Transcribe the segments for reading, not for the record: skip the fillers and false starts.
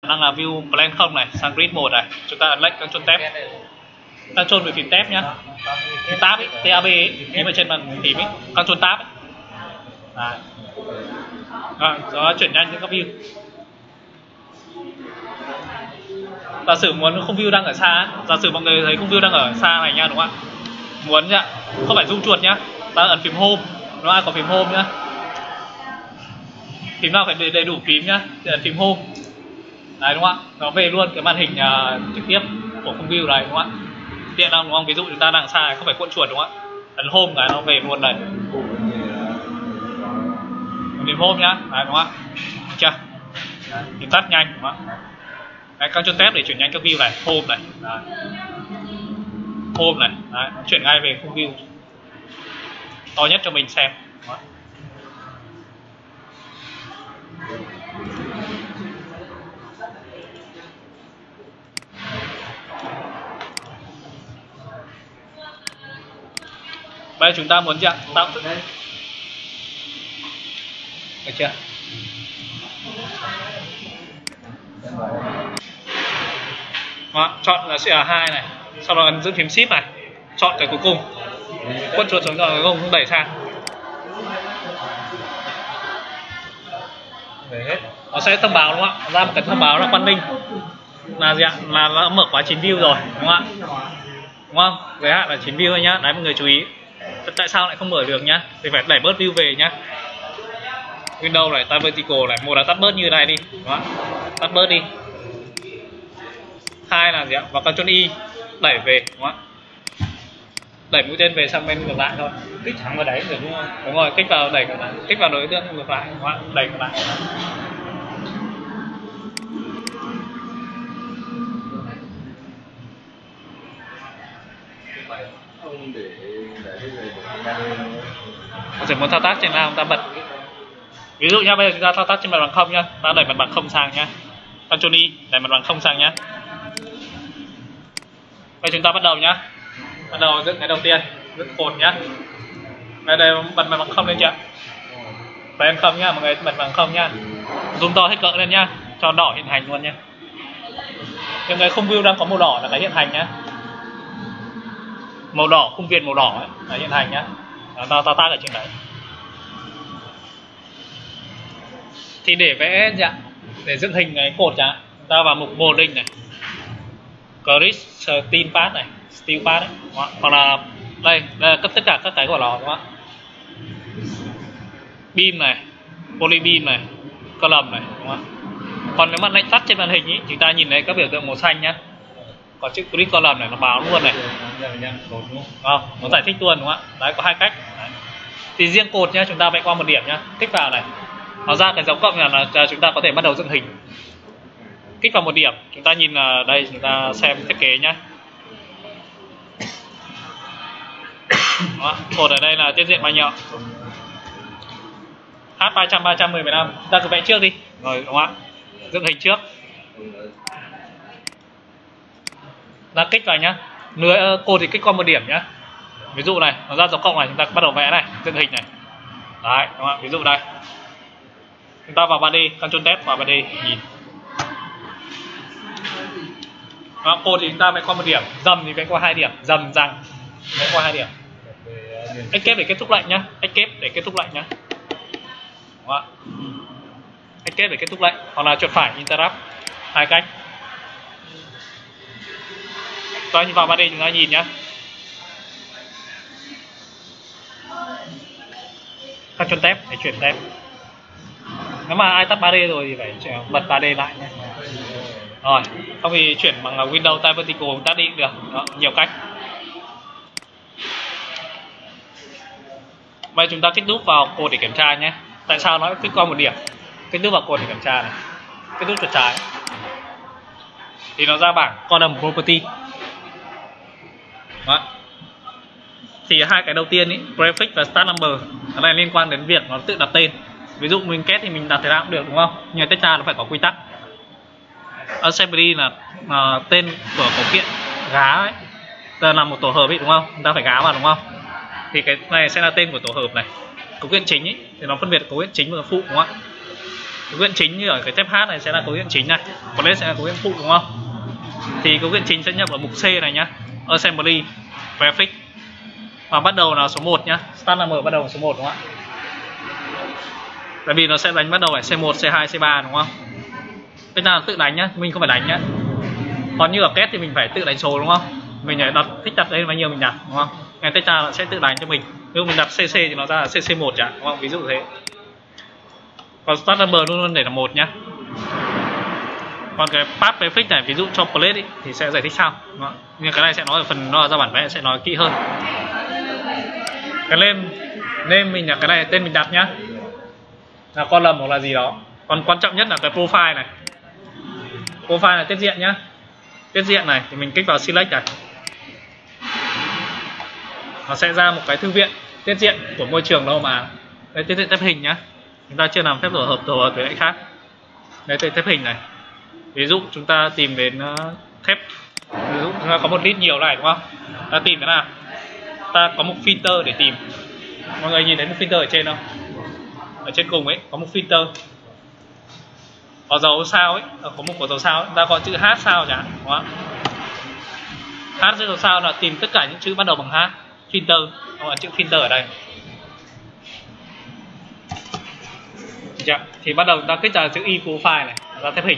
đang là view plan 0 này sang grid 1 này, chúng ta ấn lệnh Ctrl Tab, Ctrl về phím Tab nhá, phím Tab ấy, Tab ấy, phím ở trên màn phím ấy, Ctrl Tab ấy. Đó, chuyển nhanh những các view. Giả sử muốn khung view đang ở xa, giả sử mọi người thấy khung view đang ở xa này nha, đúng không ạ? Muốn nhá, không phải zoom chuột nhá, ta ấn phím Home, nó ai có phím Home nhá. Phím nào phải đầy đủ phím nhá, thì ấn phím Home. Đấy đúng không ạ? Nó về luôn cái màn hình trực tiếp của khung view này đúng không ạ? Tiện lắm đúng không? Ví dụ chúng ta đang xa không phải cuộn chuột đúng không ạ? Ấn Home cái nó về luôn này. Phím Home nhá, đấy đúng không ạ? Được chưa? Phím tắt nhanh đúng không ạ? Đấy, Ctrl Tab để chuyển nhanh các view này, Home này, đấy. Home này, đấy, chuyển ngay về khung view to nhất cho mình xem. Đó. Bây giờ chúng ta muốn tạo được chưa? Đó, chọn là CR2 này, sau đó ấn giữ phím Shift này, chọn cái cuối cùng, quất chuột xuống rồi cuối cùng đẩy sang. Nó sẽ thông báo đúng không ạ? Ra một cái thông báo là quan ninh là gì ạ? Là nó mở khóa 9 view rồi đúng không ạ? Đúng không? Giới hạn là 9 view thôi nhá. Đấy mọi người chú ý. Tại sao lại không mở được nhá? Thì phải đẩy bớt view về nhá. Windows này, tab vertical này, một là tắt bớt như này đi, đúng không ạ? Tắt bớt đi. Hai là gì ạ? Và Ctrl Y đẩy về đúng không ạ? Đẩy mũi tên về sang bên ngược lại thôi. Kích thẳng vào đẩy được đúng không? Đúng rồi, kích vào đẩy ngược lại, kích vào đối tượng ngược lại đúng không ạ? Đẩy ngược lại. Rồi muốn thao tác trên nào chúng ta bật. Ví dụ nhá, bây giờ chúng ta thao tác trên mặt bằng không nhá, ta đẩy mặt bằng không sang nhá. Ctrl Y đẩy mặt bằng không sang nhá. Bây chúng ta bắt đầu nhá. Bắt đầu dựng cái đầu tiên, dựng cột nhá. Đây bật mặt bằng không lên chưa? Plan không nhá, mọi người bật bằng không nhá. Zoom to hết cỡ lên nhá, cho đỏ hiện hành luôn nhá. Những cái khung view đang có màu đỏ là cái hiện hành nhá. Màu đỏ, khung viền màu đỏ ấy, là hiện hành nhá. Tao tác ở trên đấy. Thì để vẽ dạ, để dựng hình cái cột chẳng, ta vào mục modeling này, grid steel path này, steel path đấy, hoặc là đây là tất cả các cái của nó đúng không ạ? Beam này, poly beam này, column này đúng không ạ? Còn nếu mà lệnh tắt trên màn hình ý, chúng ta nhìn thấy các biểu tượng màu xanh nhá. Còn chữ grid column này nó báo luôn này. Không, nó giải thích luôn đúng không ạ? Đấy có hai cách. Đấy. Thì riêng cột nhá, chúng ta vẽ qua một điểm nhá, kích vào này. Nó ra cái dấu cộng là chúng ta có thể bắt đầu dựng hình. Kích vào một điểm, chúng ta nhìn là đây, chúng ta xem thiết kế nhá. Đó, cột ở đây là tiết diện bao nhiêu? H300, 310, 15. Chúng ta cứ vẽ trước đi. Rồi đúng không ạ? Dựng hình trước. Ta kích vào nhá. Cột thì kích qua một điểm nhá. Ví dụ này, nó ra dấu cộng này, chúng ta bắt đầu vẽ này, dựng hình này. Đấy, đúng không ạ? Ví dụ đây. Chúng ta vào 3D, Ctrl Tab vào 3D nhìn. Đó, cột thì chúng ta vẽ qua một điểm, dầm thì vẽ qua 2 điểm, dầm răng vẽ qua 2 điểm. Escape để kết thúc lệnh nhá, Escape để kết thúc lệnh nhá. Đúng không ạ? Escape để kết thúc lệnh, hoặc là chuột phải interrupt, hai cách. Tôi vào 3D chúng ta nhìn nhá. Ctrl Tab để chuyển tab. Nếu mà ai tắt 3D rồi thì phải bật 3D lại nhé. Rồi, không thì chuyển bằng Windows Tab Vertical tắt đi cũng được. Đó, nhiều cách. Bây giờ chúng ta kích đúp vào cột để kiểm tra nhé. Tại sao nó kích qua một điểm? Kích đúp vào cột để kiểm tra này. Kích đúp chuột trái. Thì nó ra bảng Column Property. Đó. Thì hai cái đầu tiên ý, Prefix và Start Number, cái này liên quan đến việc nó tự đặt tên. Ví dụ mình kết thì mình đặt thế nào cũng được đúng không? Nhưng mà tách ra nó phải có quy tắc. Assembly là tên của cấu kiện gá ấy, là một tổ hợp ấy đúng không? Chúng ta phải gá vào đúng không? Thì cái này sẽ là tên của tổ hợp này. Cấu kiện chính ấy thì nó phân biệt cấu kiện chính và phụ đúng không ạ? cấu kiện chính như ở cái thép H này sẽ là cấu kiện chính này, plate sẽ là cấu kiện phụ đúng không? Thì cấu kiện chính sẽ nhập ở mục C này nhá, assembly prefix, và bắt đầu là số 1 nhá, start number bắt đầu là số 1 đúng không ạ? Tại vì nó sẽ đánh bắt đầu phải C1, C2, C3 đúng không? Cái nào tự đánh nhá, mình không phải đánh nhá. Còn như ở kết thì mình phải tự đánh số đúng không? Mình phải thích đặt đây bao nhiêu mình đặt đúng không? Ngày tách ra nó sẽ tự đánh cho mình. Ví dụ mình đặt CC thì nó ra là CC1 chẳng đúng không? Ví dụ thế. Còn start number luôn luôn để là 1 nhá. Còn cái path prefix này ví dụ cho plate ý, thì sẽ giải thích sau đúng không? Nhưng cái này sẽ nói ở phần nó ra bản vẽ sẽ nói kỹ hơn. Cái name mình là cái này tên mình đặt nhá, là column hoặc là gì đó. Còn quan trọng nhất là cái profile này. Profile là tiết diện nhá. Tiết diện này thì mình kích vào select này, nó sẽ ra một cái thư viện tiết diện của môi trường đâu mà. Đây tiết diện thép hình nhá, chúng ta chưa làm phép tổ hợp với lại khác. Đây thép hình này, ví dụ chúng ta tìm đến thép, ví dụ chúng ta có một list nhiều này đúng không? Ta tìm thế nào? Ta có một filter để tìm. Mọi người nhìn thấy một filter ở trên không? Ở trên cùng ấy có một filter, có dấu sao ấy, có một của dấu sao ấy, ta có chữ H sao chẳng đúng không? H chữ dấu sao là tìm tất cả những chữ bắt đầu bằng H, filter, hoặc là chữ filter ở đây. Thì bắt đầu chúng ta kích ra chữ y profile này, ra thép hình.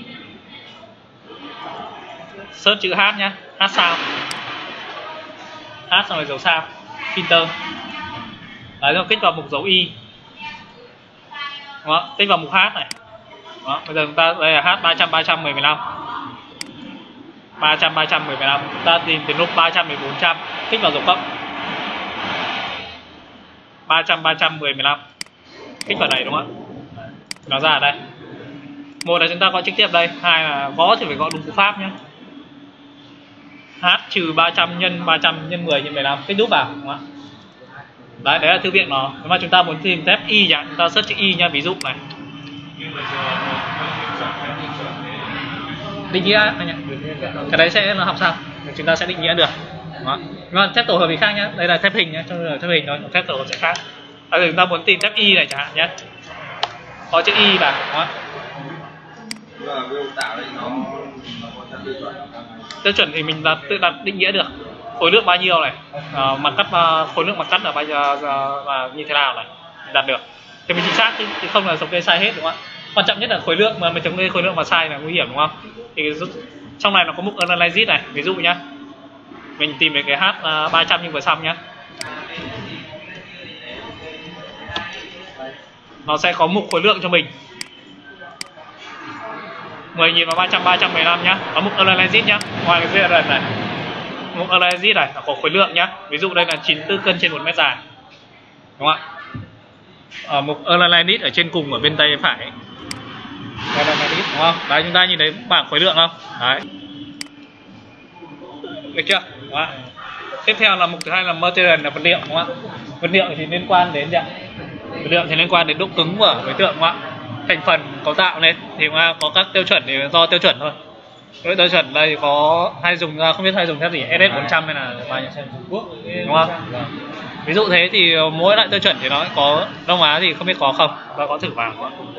Search chữ H nhá, H sao, H xong rồi dấu sao, filter. Đấy rồi kích vào mục dấu y. Đó, kích vào mục H này. Đó, bây giờ chúng ta đây là H 300 300 10 15. 300 300 10 15. Ta tìm từ lúc 300 đến 400, kích vào dấu cộng. 300 300 10 15. Kích vào đây đúng không ạ? Nó ra ở đây. Một là chúng ta gõ trực tiếp đây, hai là gõ thì phải gõ đúng cú pháp nhé. H trừ 300 nhân 300 nhân 10 nhân 15, kích đúp vào đúng không ạ? Đấy là thư viện nó. Nếu mà chúng ta muốn tìm thép y chẳng, chúng ta search chữ y nha, ví dụ này. Định nghĩa anh nhỉ? Cái đấy sẽ nó học sau, chúng ta sẽ định nghĩa được. Đó. Nhưng thép tổ hợp thì khác nhá, đây là thép hình nhá, trong thép hình thôi, thép tổ hợp sẽ khác. Bây giờ chúng ta muốn tìm thép y này chẳng hạn nhé, có chữ y vào, đó. Tiêu chuẩn thì mình tự đặt định nghĩa được khối lượng bao nhiêu này, mặt cắt khối lượng mặt cắt là bao nhiêu, là như thế nào này, mình đặt được thì mình chính xác chứ không là thống kê sai hết đúng không ạ? Quan trọng nhất là khối lượng, mà mình thống kê khối lượng mà sai là nguy hiểm đúng không? Thì trong này nó có mục analysis này, ví dụ nhá, mình tìm về cái H 300 như vừa xong nhá, nó sẽ có mục khối lượng cho mình 10.000 và 300 315 nhá, có mục analysis nhá. Ngoài cái VRN này, mục analysis này là có khối lượng nhá, ví dụ đây là 94 cân trên 1 mét dài đúng không ạ? Ở mục analysis ở trên cùng ở bên tay phải analysis đúng không? Đấy, chúng ta nhìn thấy bảng khối lượng không? Đấy, được chưa? Đúng không? Tiếp theo là mục thứ hai là material, là vật liệu đúng không ạ? Vật liệu thì liên quan đến gì ạ? Vật liệu thì liên quan đến độ cứng của đối tượng đúng không ạ? Thành phần cấu tạo lên thì có các tiêu chuẩn thì do tiêu chuẩn thôi. Với tiêu chuẩn đây có hay dùng, không biết hay dùng thép gì, SS400 hay là bao nhiêu đúng không? Ví dụ thế thì mỗi loại tiêu chuẩn thì nó có Đông Á thì không biết có không, ta có thử vào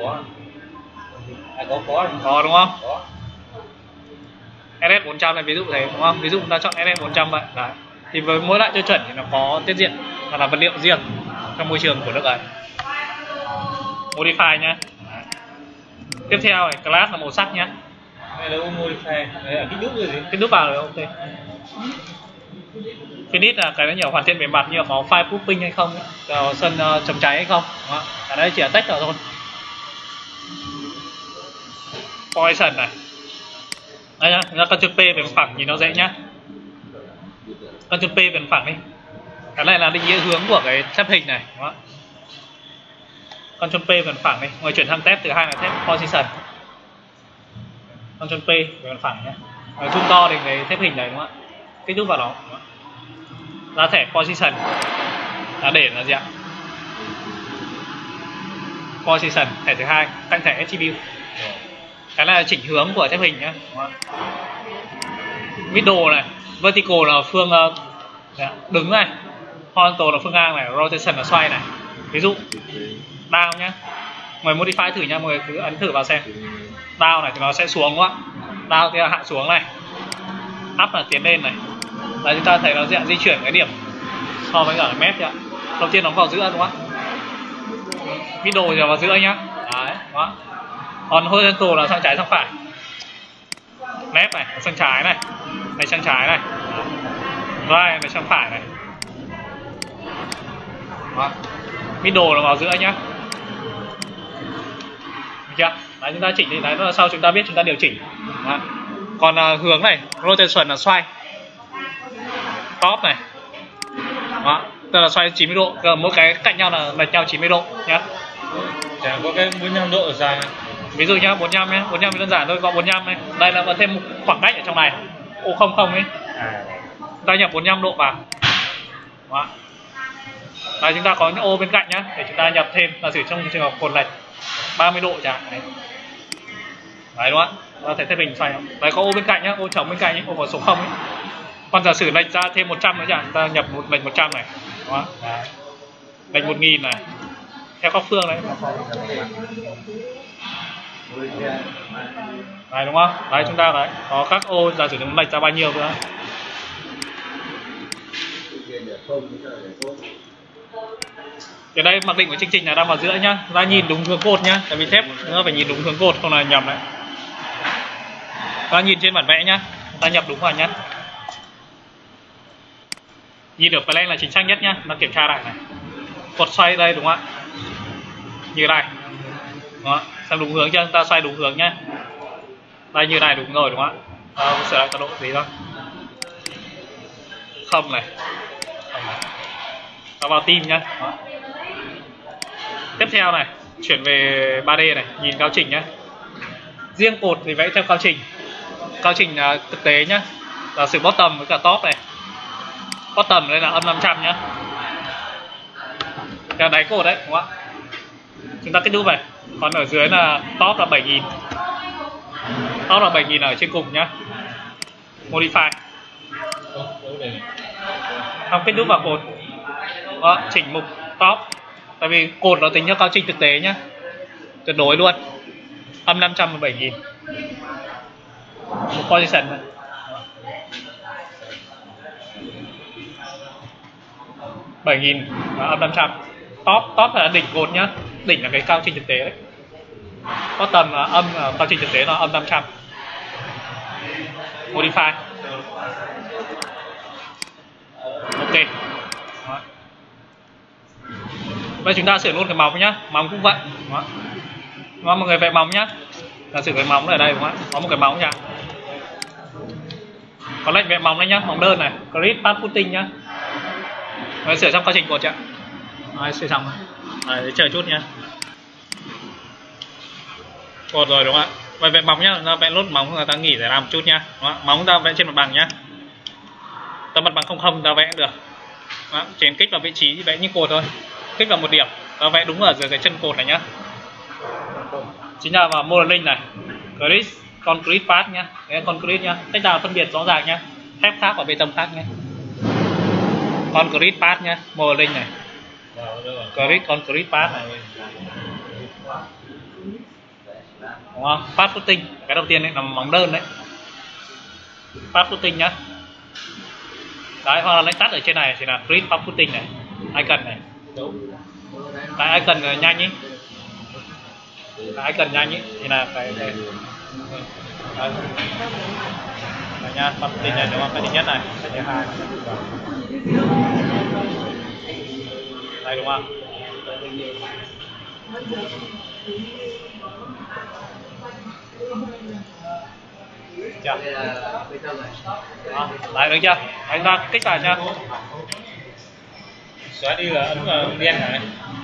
có đúng không? SS400 này ví dụ thế đúng không? Ví dụ chúng ta chọn SS400 vậy. Đấy. Thì với mỗi loại tiêu chuẩn thì nó có tiết diện hoặc là vật liệu riêng trong môi trường của nước ấy. Modify nhá. Tiếp theo này, class là màu sắc nhá. Đây là modify, đây là kích đúp rồi gì? Kích đúp vào rồi, ok. Finish là cái nó nhiều hoàn thiện bề mặt, như là có file proofing hay không, có sân chống cháy hay không. Đó. Cái đấy chỉ là text thôi. Poison này. Đây nhá, chúng ta Ctrl P về phẳng nhìn nó dễ nhá. Ctrl P về phẳng đi. Cái này là định nghĩa hướng của cái thép hình này, đúng không? Ctrl P về phẳng đi, rồi chuyển sang tab thứ hai là tab position. Ctrl P về phẳng nhé. Zoom to thì cái thép hình này đúng không ạ? Kích thước vào nó. Ra thẻ position. Là để là gì ạ? Position, thẻ thứ hai, cạnh thẻ attribute. Cái này là chỉnh hướng của thép hình nhé. Middle này, vertical là phương đứng này, horizontal là phương ngang này, rotation là xoay này. Ví dụ down nhé, Mọi người modify thử nha, mọi người cứ ấn thử vào xem. Down này thì nó sẽ xuống đúng không ạ? Down thì là hạ xuống này, up là tiến lên này. Đấy, chúng ta thấy nó sẽ di chuyển cái điểm so với cả map nhá. Đầu tiên nó vào giữa đúng không ạ? Middle thì vào giữa nhá. Đấy, đúng không ạ? Còn horizontal là sang trái sang phải. Left này sang trái này, này sang trái này, right này sang phải này. Đó. Middle là vào giữa nhá. Được chưa? Đấy, chúng ta chỉnh thì đấy, sau chúng ta biết chúng ta điều chỉnh. Đó. Còn hướng này, rotation là xoay. Top này. Đó, tức là xoay 90 độ, mỗi cái cạnh nhau là lệch nhau 90 độ nhá. Chẳng có cái 45 độ ở dài này. Ví dụ nhá, 45 nhé, 45 thì đơn giản thôi, gọi 45 này. Đây là vẫn thêm một khoảng cách ở trong này. O00 ấy. Ta nhập 45 độ vào. Đó. Đây, chúng ta có những ô bên cạnh nhá, để chúng ta nhập thêm, là sử trong trường hợp cột lệch 30 độ chẳng hạn. Đấy đúng không ạ? Ta thấy thêm hình xoay không? Đấy có ô bên cạnh nhá, ô trống bên cạnh ấy, ô có số 0 ấy. Còn giả sử lệch ra thêm 100 nữa chẳng, ta nhập một lệch 100 này. Đúng không? Lệch 1000 này. Theo các phương đấy. Đấy đúng không? Đấy chúng ta đấy, có các ô giả sử chúng lệch ra bao nhiêu nữa. Ở đây mặc định của chương trình là đang vào giữa nhá, ta nhìn đúng hướng cột nhá, tại vì thép nữa phải nhìn đúng hướng cột không là nhầm đấy. Ta nhìn trên bản vẽ nhá, ta nhập đúng vào nhá. Nhìn được plan là chính xác nhất nhá, ta kiểm tra lại này. Cột xoay đây đúng không ạ? Như này. Đó, xem đúng hướng chưa? Ta xoay đúng hướng nhá. Đây như này đúng rồi đúng không ạ? Ta sửa lại tọa độ tí thôi. Không này. Ta vào tim nhá. Đó. Tiếp theo này, chuyển về 3D này, nhìn cao trình nhá. Riêng cột thì vẽ theo cao trình. Cao trình thực tế nhá, là sự bottom với cả top này. Bottom đây là âm 500 nhá. Theo đáy cột đấy, đúng không ạ? Chúng ta kết nút này. Còn ở dưới là top là 7000. Top là 7000 ở trên cùng nhá. Modify. Không kết nút vào cột. Đó, chỉnh mục top. Tại vì cột nó tính theo cao trình thực tế nhá. Tuyệt đối luôn. Âm 500 và 7000. Một position này. Bảy nghìn và âm 500. Top là đỉnh cột nhá. Đỉnh là cái cao trình thực tế đấy. Bottom là âm, cao trình thực tế là âm 500. Modify. Ok. Đó. Bây giờ chúng ta sửa luôn cái móng nhá. Móng cũng vậy. Đó. Mọi người vẽ móng nhá. Giả sử cái móng ở đây đúng không ạ? Có một cái móng nhá. Có lệnh vẽ móng đấy nhá, móng đơn này. Grid path footing nhá. Rồi sửa xong quá trình cột chưa? Rồi sửa xong rồi. Đấy, chờ chút nhá. Cột rồi đúng không ạ? Vậy vẽ móng nhá, ta vẽ lốt móng là ta nghỉ để làm một chút nhá. Đúng không? Móng ta vẽ trên mặt bằng nhá. Ta mặt bằng không ta vẽ được. Đó, trên kích vào vị trí thì vẽ như cột thôi. Kích vào một điểm, ta vẽ đúng ở dưới cái chân cột này nhá. Chính là vào modeling này. Grid concrete path nhá. Đấy là concrete nhá. Cách nào phân biệt rõ ràng nhá. Thép khác và bê tông khác nhá. Concrete path nhá, modeling này. Grid concrete path này. Đúng không? Path footing, cái đầu tiên đấy là móng đơn đấy. Path footing nhá. Đấy, hoặc là lệnh tắt ở trên này thì là grid path footing này. Icon này. Cái icon nhanh ý. Cái icon nhanh ý thì là cái đấy nha, path footing này đúng không? Cái thứ nhất này, cái thứ hai. Đây đúng không? Chưa? Đó, đấy được chưa? Đấy, chúng ta kích vào nha. Xóa đi là ấn vào đen hả?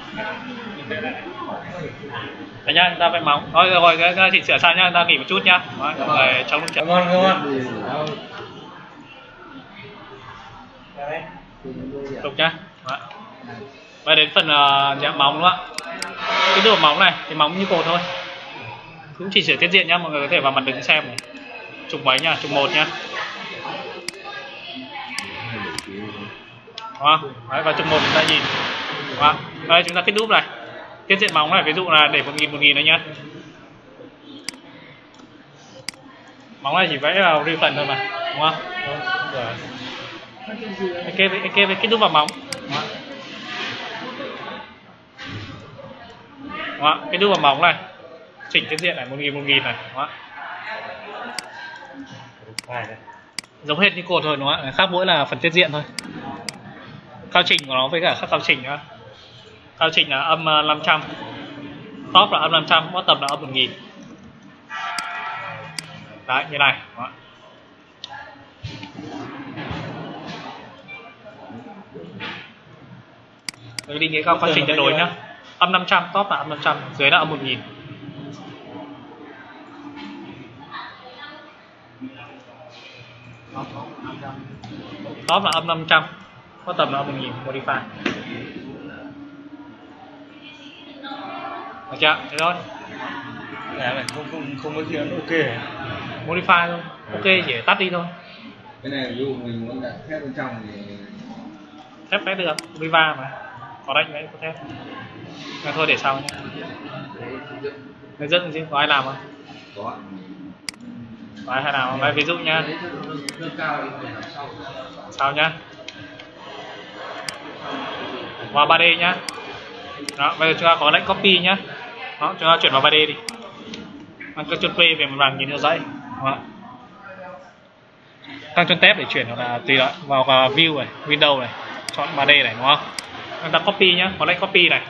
Đấy nhá, chúng ta phải móng. Thôi rồi, cái chỉnh sửa sao nhá, chúng ta nghỉ một chút nhá. Rồi trong lúc chờ. Ngon. Tục nhá. Đó. Và đến phần dạng móng đúng không ạ? Cái độ móng này thì móng như cột thôi. Cũng chỉ sửa tiết diện nhá, mọi người có thể vào mặt đứng xem này. Trục mấy nhá, trục 1 nhá. Đúng không? Đấy, vào trục 1 chúng ta nhìn. Đúng không? Đây chúng ta kết nút này. Tiết diện móng này ví dụ là để 1000 đấy nhá. Móng này chỉ vẽ vào riêng phần thôi mà, đúng không? Rồi. Cái kết thúc vào móng. Đó, cái đuôi vào móng này chỉnh tiết diện này 1000 này, đó. Giống hết như cột thôi đúng không ạ, khác mỗi là phần tiết diện thôi. Cao trình của nó với cả khác cao trình nữa. Cao trình là âm 500, top là âm 500, bottom là âm 1000. Đấy, như này, đó. Rồi định nghĩa cao trình tuyệt đối nhá. Âm 500, top là âm 500, dưới là âm 1000. Top là âm 500, bottom là âm 1000, modify. Được chưa? Thế thôi. Này không có chuyện ok. Modify thôi. Ok chỉ tắt đi thôi. Cái này ví dụ mình muốn đặt thép bên trong thì Thép vẽ được, Viva mà. Có đánh vẽ có thép. Mà thôi để sau nhé. Người dân gì có ai làm không? có. Có ai nào không? Ví dụ nha. Sao nhá. Vào 3D nhá. Đó, bây giờ chúng ta có lệnh copy nhá. Đó, chúng ta chuyển vào 3D đi. Ctrl P về một vàng nhìn theo dãy. Đó. Ctrl Tab để chuyển là tùy đó. Vào View này, Windows này, chọn 3D này đúng không? Chúng ta copy nhá, có lệnh copy này.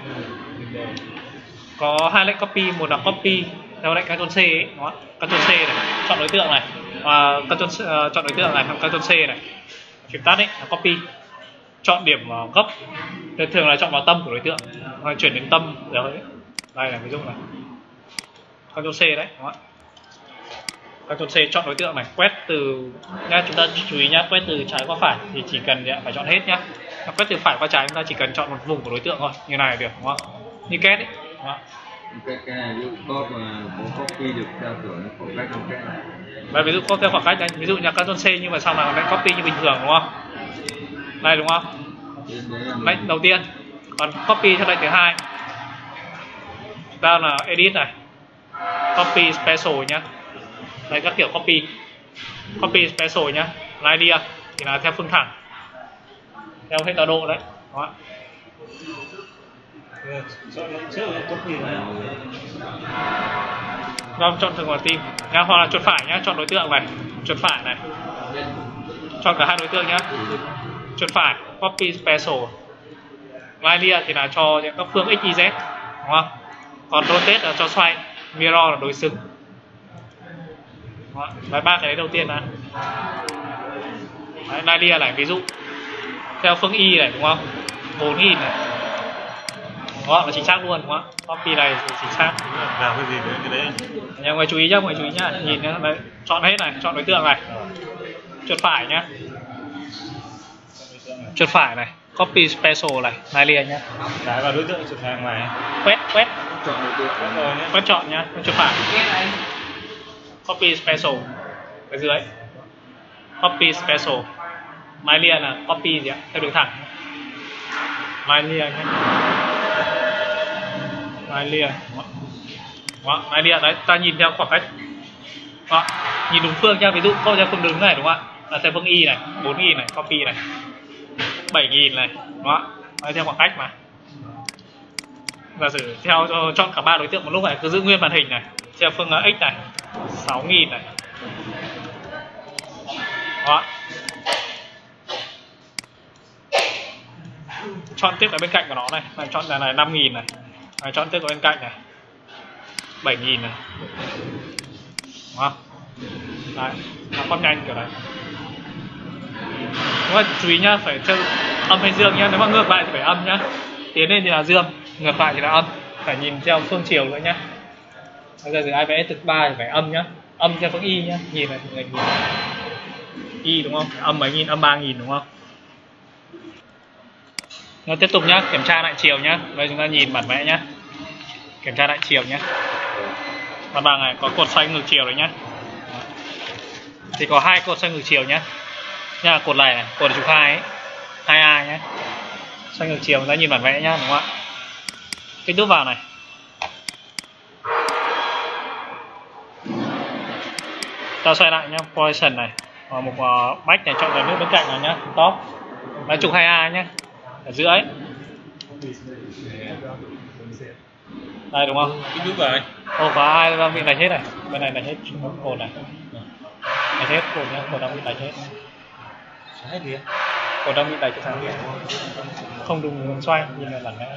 Có hai lệnh copy, một là copy theo lệnh Ctrl C ấy, đúng không? Ctrl C này, chọn đối tượng này. Chọn đối tượng này, Ctrl C này. Phím tắt ấy là copy. Chọn điểm gốc. Thường là chọn vào tâm của đối tượng, hoặc chuyển đến tâm đấy. Đây là ví dụ này. Ctrl C đấy, đúng không? Ctrl C chọn đối tượng này, quét từ nha, chúng ta chú ý nhá, quét từ trái qua phải thì chỉ cần phải chọn hết nhá. Quét từ phải qua trái chúng ta chỉ cần chọn một vùng của đối tượng thôi, như này được, đúng không? Như kết ấy. Đó. Cái này ví dụ code mà muốn copy được theo kiểu nó khoảng cách không cái này. Và ví dụ copy theo khoảng cách đấy, ví dụ như Ctrl C nhưng mà sau này lại copy như bình thường đúng không? Đây đúng không? Lệnh đầu tiên, còn copy theo lệnh thứ hai. Chúng ta là edit này, copy special nhá. Đây các kiểu copy special nhá. Linear thì là theo phương thẳng, theo hết cao độ đấy. Đó. Chọn lệnh trước là copy này. Rồi chọn thường vào team nhá, hoặc là chuột phải nhá, chọn đối tượng này, chuột phải này, chọn cả hai đối tượng nhá, chuột phải copy special. Linear thì là cho những các phương x y z, đúng không? Còn rotate là cho xoay, mirror là đối xứng. Đấy, ba cái đấy đầu tiên là linear này, ví dụ theo phương y này đúng không? 4000 này. Đó là chính xác luôn đúng không? Copy này thì chính xác. Làm cái gì với cái đấy? Nhà người chú ý nhá, nhìn nhá, đấy, chọn hết này, chọn đối tượng này. Chuột phải nhá. Chuột phải này, copy special này, linear nhá. Trái vào đối tượng chuột phải ngoài. Quét Chọn đối tượng rồi nhé. quét chọn nhá, chuột phải. Copy special ở dưới. Copy special. Linear là copy gì ạ? Theo đường thẳng. Linear nhé. Linear. Đó, linear đấy, ta nhìn theo khoảng cách. Đó, nhìn đúng phương nha, ví dụ câu theo phương đứng này đúng không ạ? Là theo phương y này, 4000 này, copy này. 7000 này. Đó, theo khoảng cách mà. Giả sử theo chọn cả ba đối tượng một lúc này, cứ giữ nguyên màn hình này, theo phương x này, 6000 này. Đó. Chọn tiếp ở bên cạnh của nó này, chọn là này 5000 này. Chọn tiếp ở bên cạnh này. 7000 này. Đúng không? Đấy, nó con nhanh kiểu này. Đúng rồi, chú ý nhá, phải theo âm hay dương nhá, nếu mà ngược lại thì phải âm nhá. Tiến lên thì là dương, ngược lại thì là âm. Phải nhìn theo phương chiều nữa nhá. Bây giờ ai vẽ thực 3 thì phải âm nhá. Âm theo phương y nhá, nhìn này thì người nhìn. Y đúng không? Âm mấy nghìn, âm 3000 đúng không? Nó tiếp tục nhá, kiểm tra lại chiều nhá. Đây chúng ta nhìn bản vẽ nhá. Kiểm tra lại chiều nhá. Mặt bằng này có cột xoay ngược chiều đấy nhá. Thì có hai cột xoay ngược chiều nhá. Nha, cột này cột trục 2 ấy. 2A nhá. Xoay ngược chiều, chúng ta nhìn bản vẽ nhá, đúng không ạ? Kích thước vào này. ta xoay lại nhá, position này, một back này chọn cái nước bên cạnh này nhá, top, là trục 2A nhá, ở giữa ấy. Đây đúng không? Cái nút rồi. Ồ, có hai đang bị đánh hết này, bên này đánh hết cột này, đánh hết cột nhá, cột đang bị đánh hết. Sai đi. Cột đang bị đánh cho sáng không đúng hướng xoay, nhìn là lần này.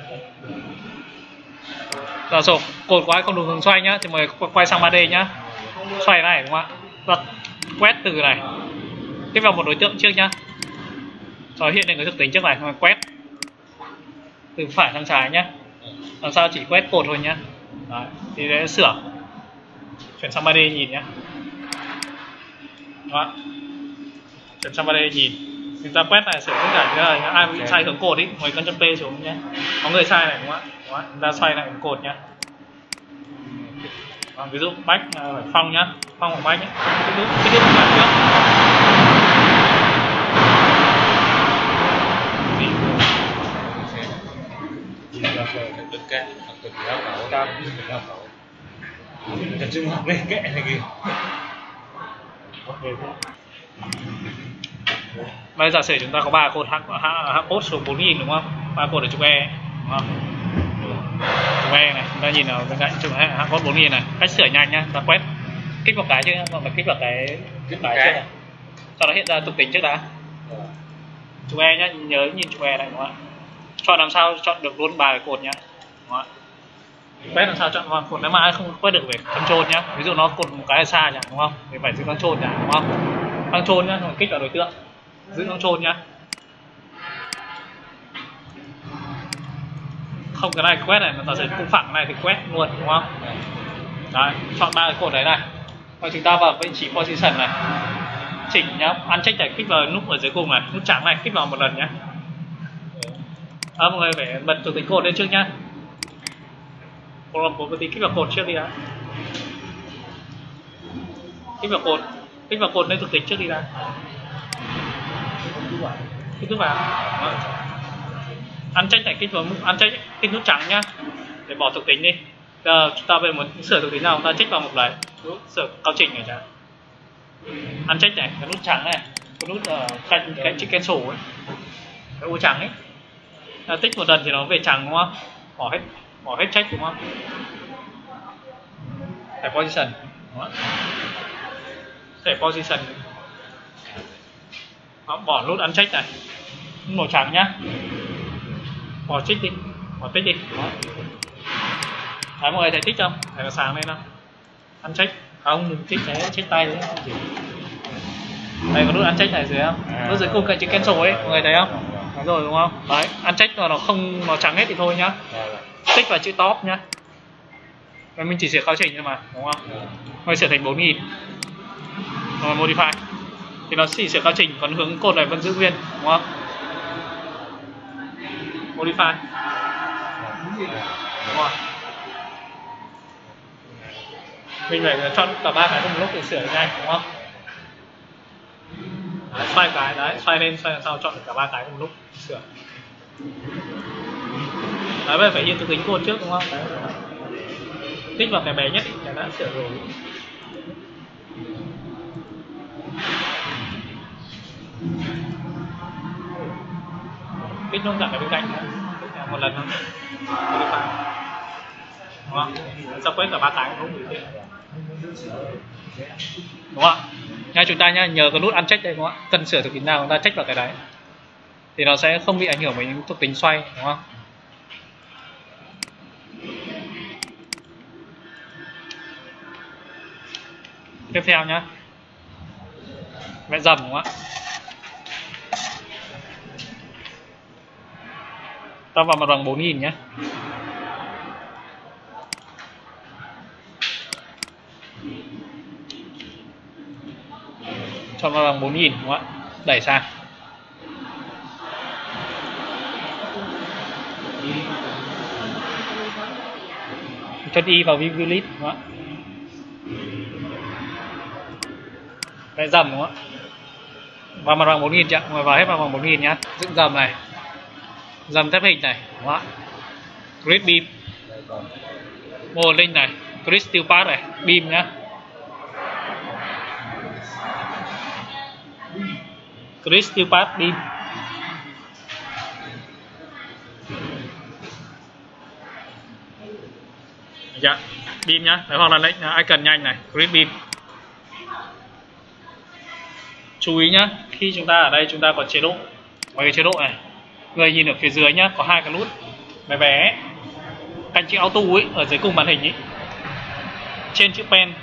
Giả sử cột của ai không đúng hướng xoay nhá, thì mời quay sang 3D nhá, xoay này đúng không ạ? Giật quét từ này, tiếp vào một đối tượng trước nhá, rồi hiện lên cái thực tính trước này, rồi quét từ phải sang trái nhá, làm sao chỉ quét cột thôi nhá. Đấy, thì để sửa chuyển sang 3D nhìn nhá. Đó. Chuyển sang 3D nhìn, chúng ta quét này sửa tất cả những là ai bị sai hướng cột ý, ngồi con chấm P xuống nhé, có người sai này đúng không ạ? Đúng không? Chúng ta xoay lại hướng cột nhá. Đó, ví dụ back phải phong nhá, phong của back nhé, cái đút phải nhá. Tất cả tất cả bảo cam cái trường hợp này kệ này kìa. Bây giờ giả sử chúng ta có 3 cột hạ cốt số 4000 đúng không? 3 cột ở trục E đúng không? Trục E này, chúng ta nhìn ở bên cạnh trục hạ cốt 4000 này, cách sửa nhanh nhá, ta quét kích vào cái chứ, mà kích vào cái trước này. Sau đó hiện ra tục tính trước đã. Trục E nhá, nhớ nhìn trục E này đúng không ạ? Chọn làm sao chọn được luôn 3 cái cột nhá. Đúng không ạ? Quét làm sao chọn vào cột, nếu mà ai không quét được về control nhá, ví dụ nó cột một cái xa nhỉ đúng không, thì phải giữ control nhỉ đúng không, control nhá, rồi kích vào đối tượng, giữ control nhá, không cái này quét này nó sẽ cũng phẳng cái này thì quét luôn đúng không. Đấy, chọn 3 cái cột đấy này, và chúng ta vào vị trí position này, chỉnh nhá, uncheck này, kích vào nút ở dưới cùng này, nút trắng này, kích vào một lần nhá. Mọi người phải bật thuộc tính cột lên trước nhá. Một tí kích vào cột trước đi đã. Kích vào cột lên thuộc tính trước đi đã. Kích vào. Uncheck này, kích vào uncheck, kích nút trắng nhá, để bỏ thuộc tính đi. Giờ chúng ta bây giờ muốn sửa thuộc tính nào, chúng ta check vào một lấy, sửa cao trình này chẳng. Uncheck này, cái nút trắng này, cái nút cạnh cái chữ cancel ấy, cái ô trắng ấy. Tích một lần thì nó về trắng đúng không? Bỏ hết check đúng không? Thẻ position đúng không? Thẻ position. Đó, bỏ nút uncheck này, màu trắng nhá, bỏ tích đi, đó. Đấy, mọi người thấy tích không? Thấy nó sáng lên không? Uncheck, không đừng tích thế, check tay đấy. Đây có nút uncheck này dưới không? Nút dưới cùng cạnh chữ cancel ấy, mọi người thấy không? Đúng rồi đúng không? Đấy, uncheck mà nó không, nó trắng hết thì thôi nhá. Tích vào chữ top nhá. Và mình chỉ sửa cao trình thôi mà, đúng không? Mình sửa thành 4000. Rồi modify. Thì nó chỉ sửa cao trình, còn hướng cột này vẫn giữ nguyên, đúng không? Modify. Đúng rồi. Mình phải chọn cả 3 cái cùng lúc để sửa nhanh, đúng không? Đấy, xoay cái đấy, xoay lên, xoay làm sao chọn được cả 3 cái cùng lúc sửa. Đấy, bây giờ phải hiện thực tính code trước đúng không? Đấy. Tích vào cái bé nhất thì đã sửa rồi. Tích luôn cả cái bên cạnh nữa. Một lần thôi. Đúng không? Sao quét cả 3 cái không đúng đúng không? Nha chúng ta nhá, nhờ cái nút uncheck đây đúng không ạ? Cần sửa thuộc tính nào chúng ta check vào cái đấy thì nó sẽ không bị ảnh hưởng bởi những thuộc tính xoay đúng không? Tiếp theo nhá, vẽ dầm đúng không ạ? Ta vào mặt bằng 4000 nhé. Cho mặt bằng 4000 đúng không ạ? Đẩy sang. Cho đi vào view list đúng không ạ? Vẽ dầm đúng không ạ? Vào mặt bằng 4000 chưa? Mọi người vào hết mặt bằng 4000 nhá. Dựng dầm này. Dầm thép hình này, đúng không ạ? Grid beam. Mô link này, grid steel path này, beam nhá. crystal path beam. Dạ, beam nhá, đấy, hoặc là lệnh icon nhanh này, grid beam. Chú ý nhá, khi chúng ta ở đây chúng ta có chế độ, mấy cái chế độ này, người nhìn ở phía dưới nhá, có hai cái nút bé bé, cạnh chữ auto ấy, ở dưới cùng màn hình ấy, trên chữ pen,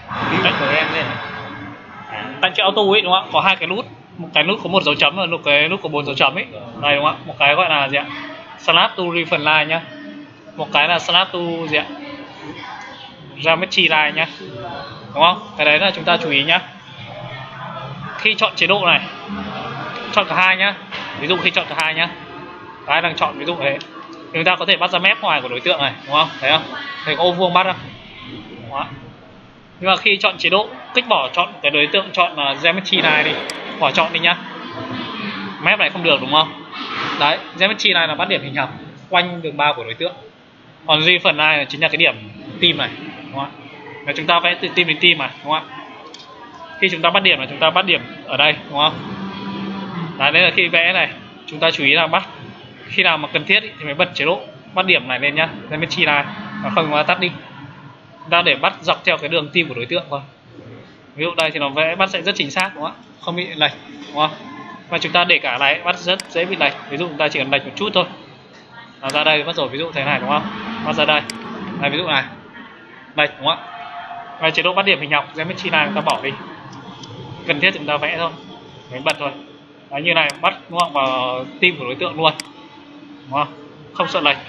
cạnh chữ auto ấy đúng không? Có hai cái nút, một cái nút có một dấu chấm và một cái nút có 4 dấu chấm ấy, đây đúng không? Một cái gọi là gì ạ? Snap to reference line nhá, một cái là snap to gì ạ? Geometry line nhá, đúng không? Cái đấy là chúng ta chú ý nhá. Khi chọn chế độ này, chọn cả hai nhá. Ví dụ khi chọn cả hai nhá, cái đang chọn ví dụ thế, chúng ta có thể bắt ra mép ngoài của đối tượng này, đúng không? Thấy không? Thấy có ô vuông bắt không? Đó. Nhưng mà khi chọn chế độ kích bỏ, chọn cái đối tượng, chọn geometry này đi, bỏ chọn đi nhá. Mép này không được đúng không? Đấy, geometry này là bắt điểm hình học quanh đường bao của đối tượng. Còn reference này chính là cái điểm tim này, đúng không? Và chúng ta vẽ từ tim đến tim này, đúng không? Khi chúng ta bắt điểm là chúng ta bắt điểm ở đây, đúng không? Đấy, đây là khi vẽ này, chúng ta chú ý là bắt khi nào mà cần thiết thì mới bật chế độ bắt điểm này lên nhá, geometry này, và không chúng tắt đi. Chúng ta để bắt dọc theo cái đường tim của đối tượng thôi. Ví dụ đây thì nó vẽ bắt sẽ rất chính xác, đúng không ạ? Không bị lệch, đúng không? Và chúng ta để cả này bắt rất dễ bị lệch. Ví dụ chúng ta chỉ cần lệch một chút thôi, ra đây bắt rồi, ví dụ thế này đúng không? Bắt ra đây, ví dụ này, lệch đúng không ạ? Và chế độ bắt điểm hình học geometry này chúng ta bỏ đi, cần thiết chúng ta vẽ thôi, mới bật thôi. Đấy, như này bắt đúng không, vào tim của đối tượng luôn, đúng không? Không sợ lệch.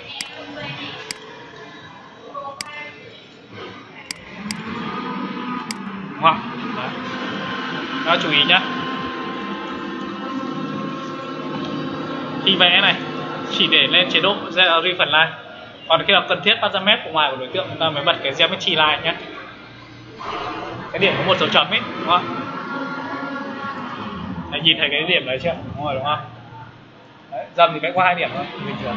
Đúng không? Đấy. Đó, chú ý nhá. Khi vẽ này chỉ để lên chế độ reference line, còn khi nào cần thiết bắt ra mép của ngoài của đối tượng chúng ta mới bật cái geometry line nhé. Cái điểm có một dấu chấm ấy, đúng không? Đấy, nhìn thấy cái điểm đấy chưa? Đúng rồi, đúng không? Đấy, dầm thì vẽ qua 2 điểm thôi, bình thường.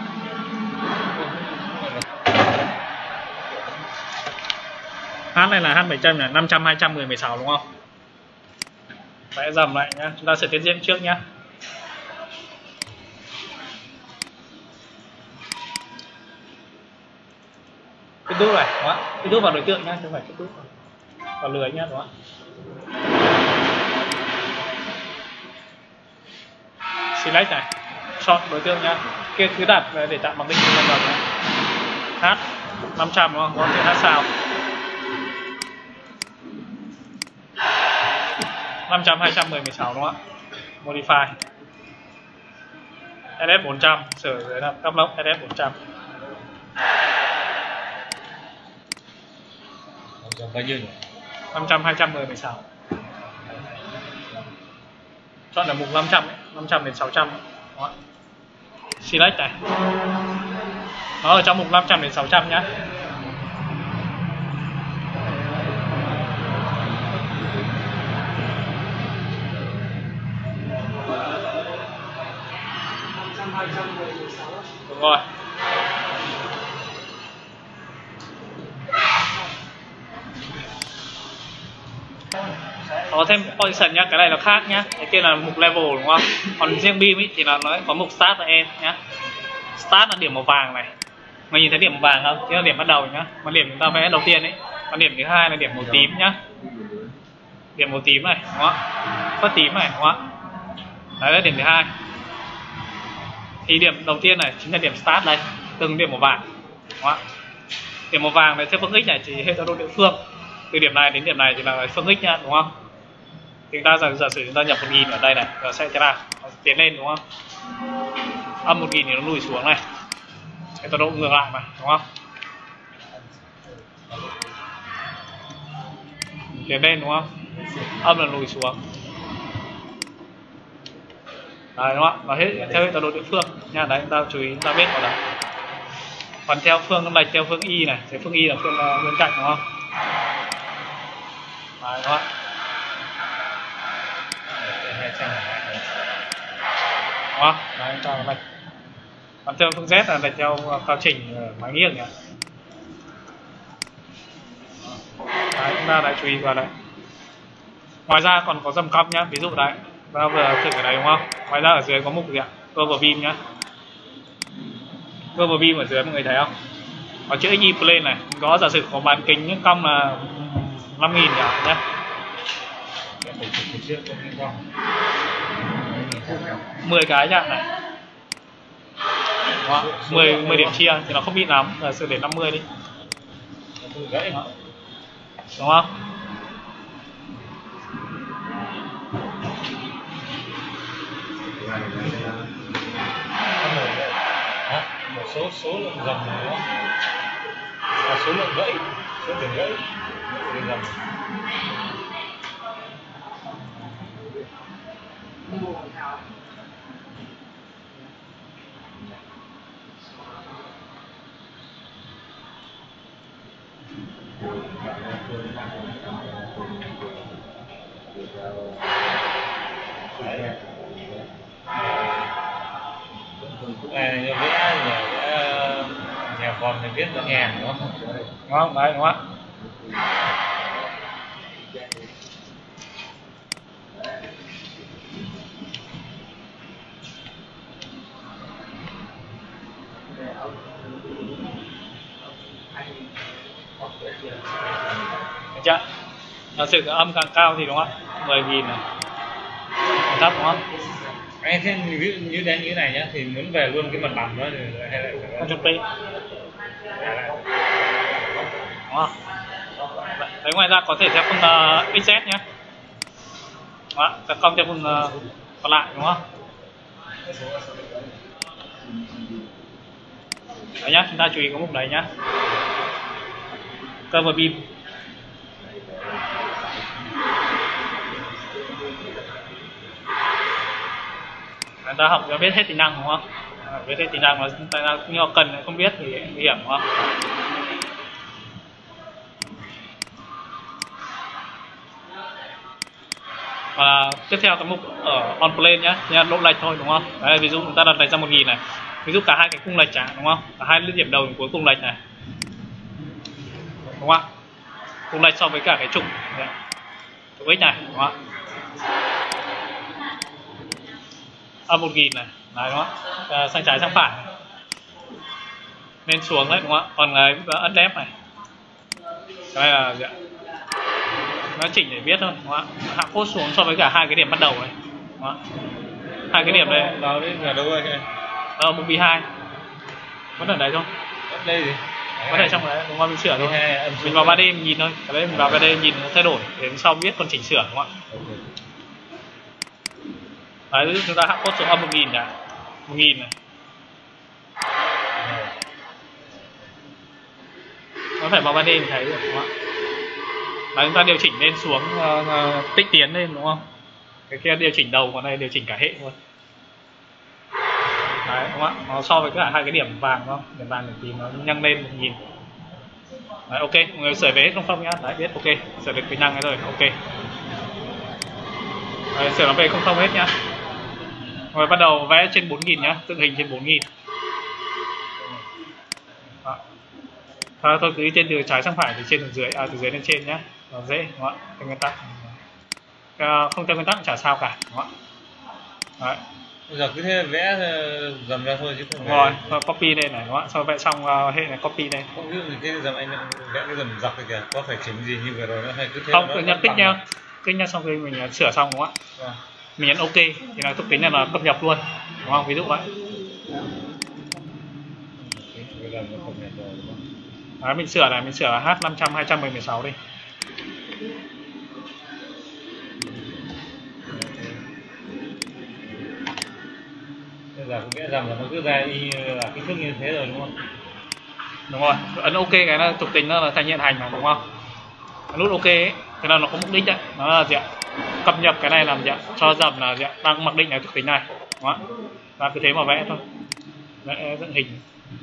H này là H700 này, 500, 200, 10, 16 đúng không? Vẽ dầm lại nhá, chúng ta sẽ tiến diện trước nhá. Cái đút này, đúng không? Cái đút vào đối tượng nhá, không phải cái đút vào lưới nhá, đúng không? Select này, chọn đối tượng nhá. Kia cứ đặt để tạo mặc định trong đầu nhá. H 500 đúng không? Có chữ H sao? 500, 200, 10, 16 đúng không ạ? Modify SS 400, sửa dưới là cấp lốc SS 400. Bao nhiêu nhỉ? 500, 200, 10, 16. Chọn ở mục 500 ấy, 500 đến 600 ấy. Đó. Select này. Nó ở trong mục 500 đến 600 nhá. Đúng rồi. Có thêm position nhá, cái này là khác nhá. Cái kia là mục level đúng không? Còn riêng beam ý thì là nó có mục start và end nhá. Start là điểm màu vàng này. Mình nhìn thấy điểm màu vàng không? Chính là điểm bắt đầu nhá. Mà điểm chúng ta vẽ đầu tiên ấy. Còn điểm thứ hai là điểm màu tím nhá. Điểm màu tím này, đúng không? Phớt tím này, đúng không? Đấy là điểm thứ hai. Thì điểm đầu tiên này chính là điểm start đây, từng điểm màu vàng, đúng không? Điểm màu vàng này theo phương x này chỉ hệ tọa độ địa phương, từ điểm này đến điểm này thì là phương x nhá, đúng không? Thì chúng ta giả sử chúng ta nhập 1000 ở đây này, nó sẽ thế nào? Nó tiến lên đúng không? Âm 1000 thì nó lùi xuống này, hệ tọa độ ngược lại mà, đúng không? Tiến lên đúng không? Âm là lùi xuống. Đấy đúng không? Nó hết theo hệ tọa độ địa phương nha. Đấy, chúng ta chú ý, chúng ta biết vào đấy. Còn theo phương lệch theo phương y này, thì phương y là phương bên cạnh đúng không? Đấy đúng không? Đúng không? Đấy, chúng ta lệch. Còn theo phương Z là lệch theo cao trình máy nghiêng nhỉ. Đấy, chúng ta lại chú ý vào đấy. Ngoài ra còn có dầm cong nhá, ví dụ đấy, ta vừa thử cái này đúng không? Ngoài ra ở dưới có mục gì ạ? Cover beam nhá. Cover beam ở dưới mọi người thấy không? Có chữ XY plane này, có giả sử có bán kính những cong là 5.000 nhá. 10 cái nhá này. Đó, 10 điểm chia thì nó không bị lắm, là sẽ để 50 đi. Đó. Đúng không? Một số lượng dòng này đó là số lượng gãy, số tiền gãy dòng. Này như vẽ nhà con thì viết là ngàn đúng không? Đúng không? Đấy đúng không? Được chưa? Giả sử âm càng cao thì đúng không? 10.000 này. Thấp đúng không? Anh thế ví dụ như đến như này nhá thì muốn về luôn cái mặt bằng đó thì hay là Con chốt đi. Đúng không? Đấy, ngoài ra có thể theo phương XZ nhé. Đó, tấn công theo phương còn lại đúng không? Đấy nhá, chúng ta chú ý có mục đấy nhá. Cover beam. Người ta học cho biết hết tính năng đúng không? Biết hết tính năng mà nhưng mà cần không biết thì nguy hiểm đúng không? Và tiếp theo cái mục ở on plane nhá, độ lệch thôi đúng không? Đấy, ví dụ chúng ta đặt lệch ra 1.000 này, ví dụ cả hai cái cung lệch trả đúng không? Cả hai điểm đầu cuối cùng lệch này, đúng không? Cung lệch so với cả cái trục x này đúng không? Âm 1.000 này, đấy đúng không? Sang trái sang phải này. Lên xuống đấy đúng không? Còn cái ấn đép này, đây là nó chỉnh để biết thôi đúng không? Hạ cốt xuống so với cả hai cái điểm bắt đầu này đúng không? Hai cái điểm đây vào đấy là đâu rồi? mục B2 vẫn ở đấy thôi. Đây gì? Có thể trong đấy đúng không? Mình sửa thôi. Mình vào 3D mình nhìn thôi. Cái đấy mình vào 3D nhìn nó thay đổi đến sau biết còn chỉnh sửa đúng không ạ? Đấy, chúng ta hạ cốt xuống âm 1.000 nhỉ? 1.000 này. Nó phải vào 3D mình thấy được đúng không ạ? Đấy, chúng ta điều chỉnh lên xuống tích tiến lên đúng không? Cái kia điều chỉnh đầu, còn đây điều chỉnh cả hệ luôn. Đấy đúng không ạ? Nó so với cả hai cái điểm vàng đúng không? Điểm vàng điểm tím nó nhân lên 1.000. Đấy, ok, mọi người sửa về hết không nhá? Đấy, biết ok, sửa được tính năng ấy rồi, ok. Đấy, sửa nó về không hết nhá. Rồi bắt đầu vẽ trên 4.000 nhá, tượng hình trên 4.000. Thôi cứ trên từ trái sang phải, từ trên từ dưới, từ dưới lên trên nhá, nó dễ đúng không ạ? Theo nguyên tắc. Không theo nguyên tắc chả sao cả đúng không ạ? Đấy. Bây giờ cứ thế vẽ dầm ra thôi chứ không. Đúng rồi, copy lên này đúng không ạ? Sau vẽ xong hệ này copy lên. Không, ví dụ như cái dầm anh vẽ cái dầm dọc này kìa, có phải chỉnh gì như vừa rồi nữa hay cứ thế? Không, cứ nhấn tích nha. Tích nha, sau khi mình sửa xong đúng không ạ? Mình nhấn ok thì là thuộc tính là nó cập nhật luôn đúng không? Ví dụ vậy. Đấy, mình sửa này, mình sửa H500 216 đi. Bây giờ cũng vẽ dầm là nó cứ ra y là kích thước như thế rồi đúng không? Đúng rồi, ấn ok cái là thuộc tính nó là thành hiện hành mà đúng không? Nút ok ấy, thế là nó có mục đích đấy, nó là gì ạ? Cập nhật cái này làm gì ạ? Cho dầm là gì ạ? Đang mặc định cái thuộc tính này đúng không? Và cứ thế mà vẽ thôi, vẽ dựng hình.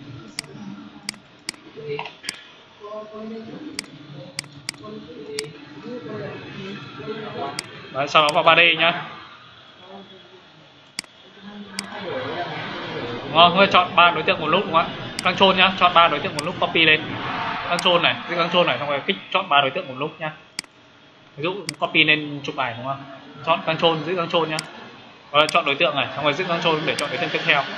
Đấy, sau đó vào 3D nhá. Đúng không? Chọn 3 đối tượng một lúc đúng không ạ? Control nhá, chọn 3 đối tượng một lúc, copy lên. Control này, giữ Control này, xong rồi kích chọn 3 đối tượng một lúc nhá. Ví dụ copy lên chụp ảnh đúng không? Chọn Control, giữ Control nhá. Rồi chọn đối tượng này, xong rồi giữ Ctrl để chọn đối tượng tiếp theo.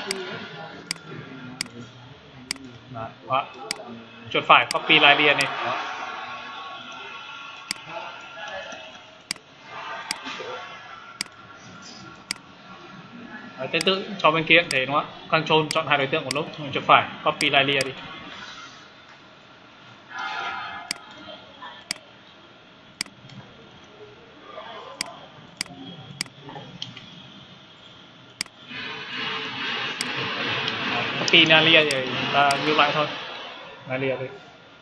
Đó. Chuột phải copy line liền đi. Đó. Đấy, tương tự cho bên kia thế đúng không ạ? Ctrl chọn hai đối tượng một lúc, chuột phải copy line liền đi. Copy line thì ta như vậy thôi. Line đi.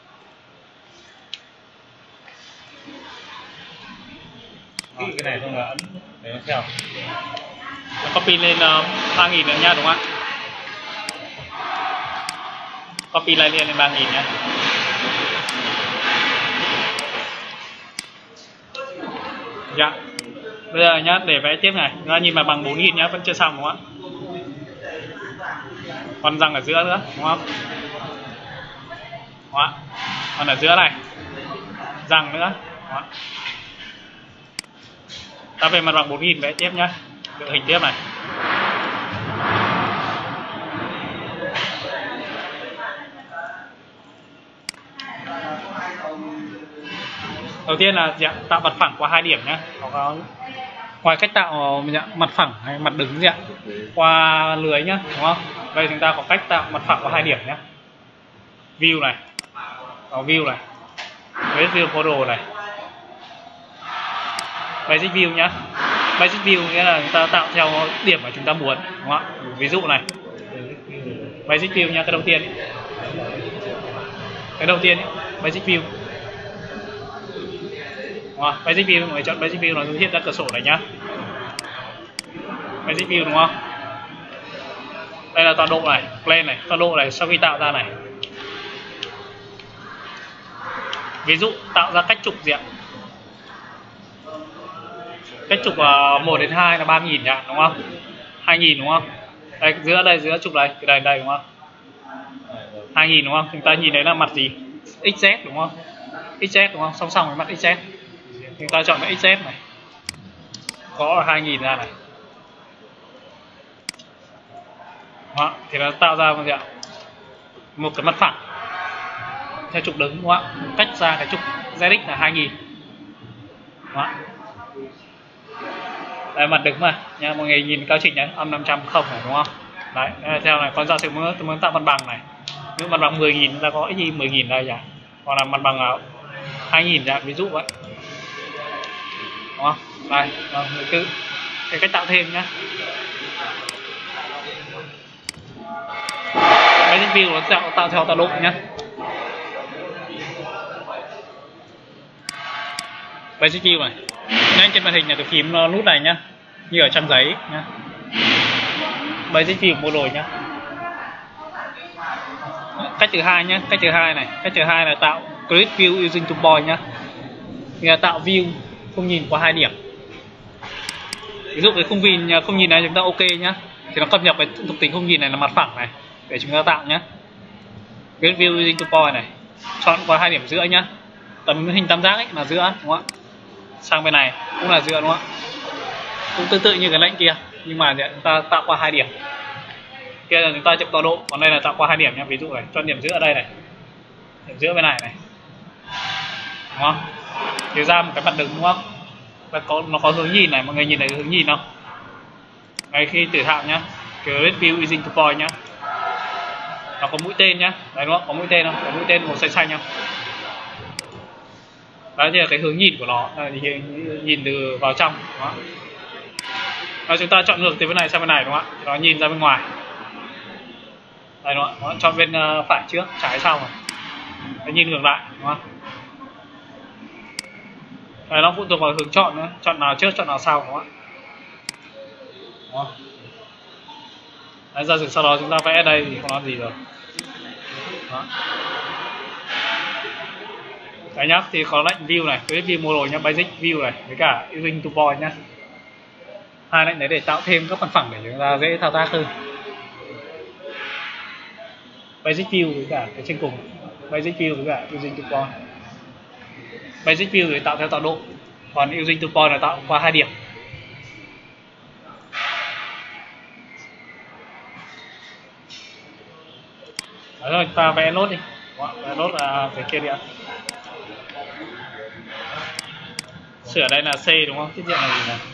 Cái này không là ấn để nó theo. Copy lên 3000 nữa nha, đúng không ạ? Copy line lên 3000 nhé. Dạ. Bây giờ nhá, để vẽ tiếp này, chúng ta nhìn mặt bằng 4000 nhá, vẫn chưa xong đúng không ạ? Còn răng ở giữa nữa, đúng không? Đó. Còn ở giữa này, răng nữa. Đó. Ta về mặt bằng 4000 vẽ tiếp nhá, đội hình tiếp này. Đầu tiên là tạo mặt phẳng qua 2 điểm nhé. Ngoài cách tạo mặt phẳng hay mặt đứng qua lưới nhá, đúng không? Đây chúng ta có cách tạo mặt phẳng qua 2 điểm nhé. View này, view này, với view photo này, basic view nhá. Basic view nghĩa là chúng ta tạo theo điểm mà chúng ta muốn, đúng không ạ? Ví dụ này, basic view nha, cái đầu tiên ấy. Basic view. Basic view, mọi người chọn basic view, nó hiện ra cửa sổ này nhá. Basic view đúng không? Đây là tọa độ này, plane này, tọa độ này sau khi tạo ra này. Ví dụ tạo ra cách trục gì ạ? Cách trục 1 đến 2 là 3000 ạ, đúng không? 2000 đúng không? Đây giữa trục này, cái đây đúng không? 2000 đúng không? Chúng ta nhìn thấy là mặt gì? XZ đúng không? XZ đúng không? Song song với mặt XZ. Chúng ta chọn cái XZ này. Có là 2000 ra này. Đó, thì nó tạo ra một cái mặt phẳng theo trục đứng, đúng không ạ? Cách ra cái trục ZX là 2000. Đó. Đây mặt đứng mà nha, mọi người nhìn cao trình nhé, âm 500 không này đúng không? Đấy, theo này, còn giả sử muốn tạo mặt bằng này, nếu mặt bằng 10.000 ta có cái gì 10.000 đây nhỉ? Còn là mặt bằng 2.000 dạ, ví dụ vậy, đúng không? Đây, cứ cái cách tạo thêm nhá. Basic view nó tạo theo tọa độ nhá. Basic view này, ngay trên màn hình là cái phím nút này nhá, như ở trang giấy nhá. Basic view mua rồi nhá. Cách thứ hai nhá, cách thứ hai là tạo grid view using two point nhá. Nghĩa là tạo view không nhìn qua 2 điểm. Ví dụ cái không nhìn này chúng ta ok nhá, thì nó cập nhật cái thuộc tính không nhìn này là mặt phẳng này để chúng ta tạo nhá. Grid view using two point này, chọn qua 2 điểm giữa nhá. Tấm hình tam giác ấy là giữa, đúng không ạ? Sang bên này cũng là giữa, đúng không ạ? Cũng tương tự như cái lệnh kia, nhưng mà chúng ta tạo qua 2 điểm. Kia là chúng ta chọn tọa độ, còn đây là tạo qua 2 điểm nhá. Ví dụ này, chọn điểm giữa ở đây này, điểm giữa bên này này, đúng không? Thì ra một cái mặt đứng, đúng không? Và nó có hướng nhìn này, mọi người nhìn thấy hướng nhìn không? Ngay khi tử thạo nhá, grid view using two point nhá. Nó có mũi tên nhá, đấy đúng không? Có mũi tên không? Có mũi tên màu xanh xanh không? Đấy thì là cái hướng nhìn của nó, nhìn từ vào trong, đúng không? Và chúng ta chọn ngược từ bên này sang bên này, đúng không ạ? Nó nhìn ra bên ngoài. Đây đúng không? Nó chọn bên phải trước, trái sau này. Nó nhìn ngược lại, đúng không? Đây, nó phụ thuộc vào hướng chọn nữa, chọn nào trước, chọn nào sau, đúng không ạ? Đúng không? Đấy, giả sử sau đó chúng ta vẽ đây thì không nói gì rồi. Đó. Đấy nhá, thì có lệnh view này, cái view model nhá, basic view này với cả using two point nhá. Hai lệnh đấy để tạo thêm các mặt phẳng để chúng ta dễ thao tác hơn. Basic view với cả cái trên cùng, basic view với cả using two point. Basic view để tạo theo tọa độ, còn using two point là tạo qua 2 điểm. Đấy rồi, ta vẽ nốt đi. Vẽ nốt là cái kia đi ạ. Sửa đây là C đúng không? Tiết diện là gì nào?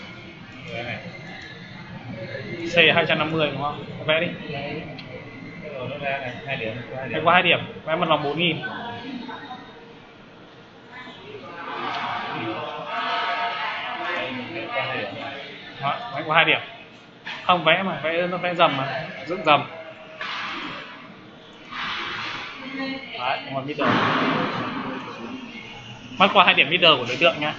C 250 đúng không? Vẽ đi. Nó ra này 2 điểm, Vẽ qua 2 điểm, vẽ một vòng 4000. Đó, vẽ qua 2 điểm. Không vẽ mà, vẽ nó vẽ dầm mà, dựng dầm. Đấy, một middle. Mất qua 2 điểm middle của đối tượng nhá.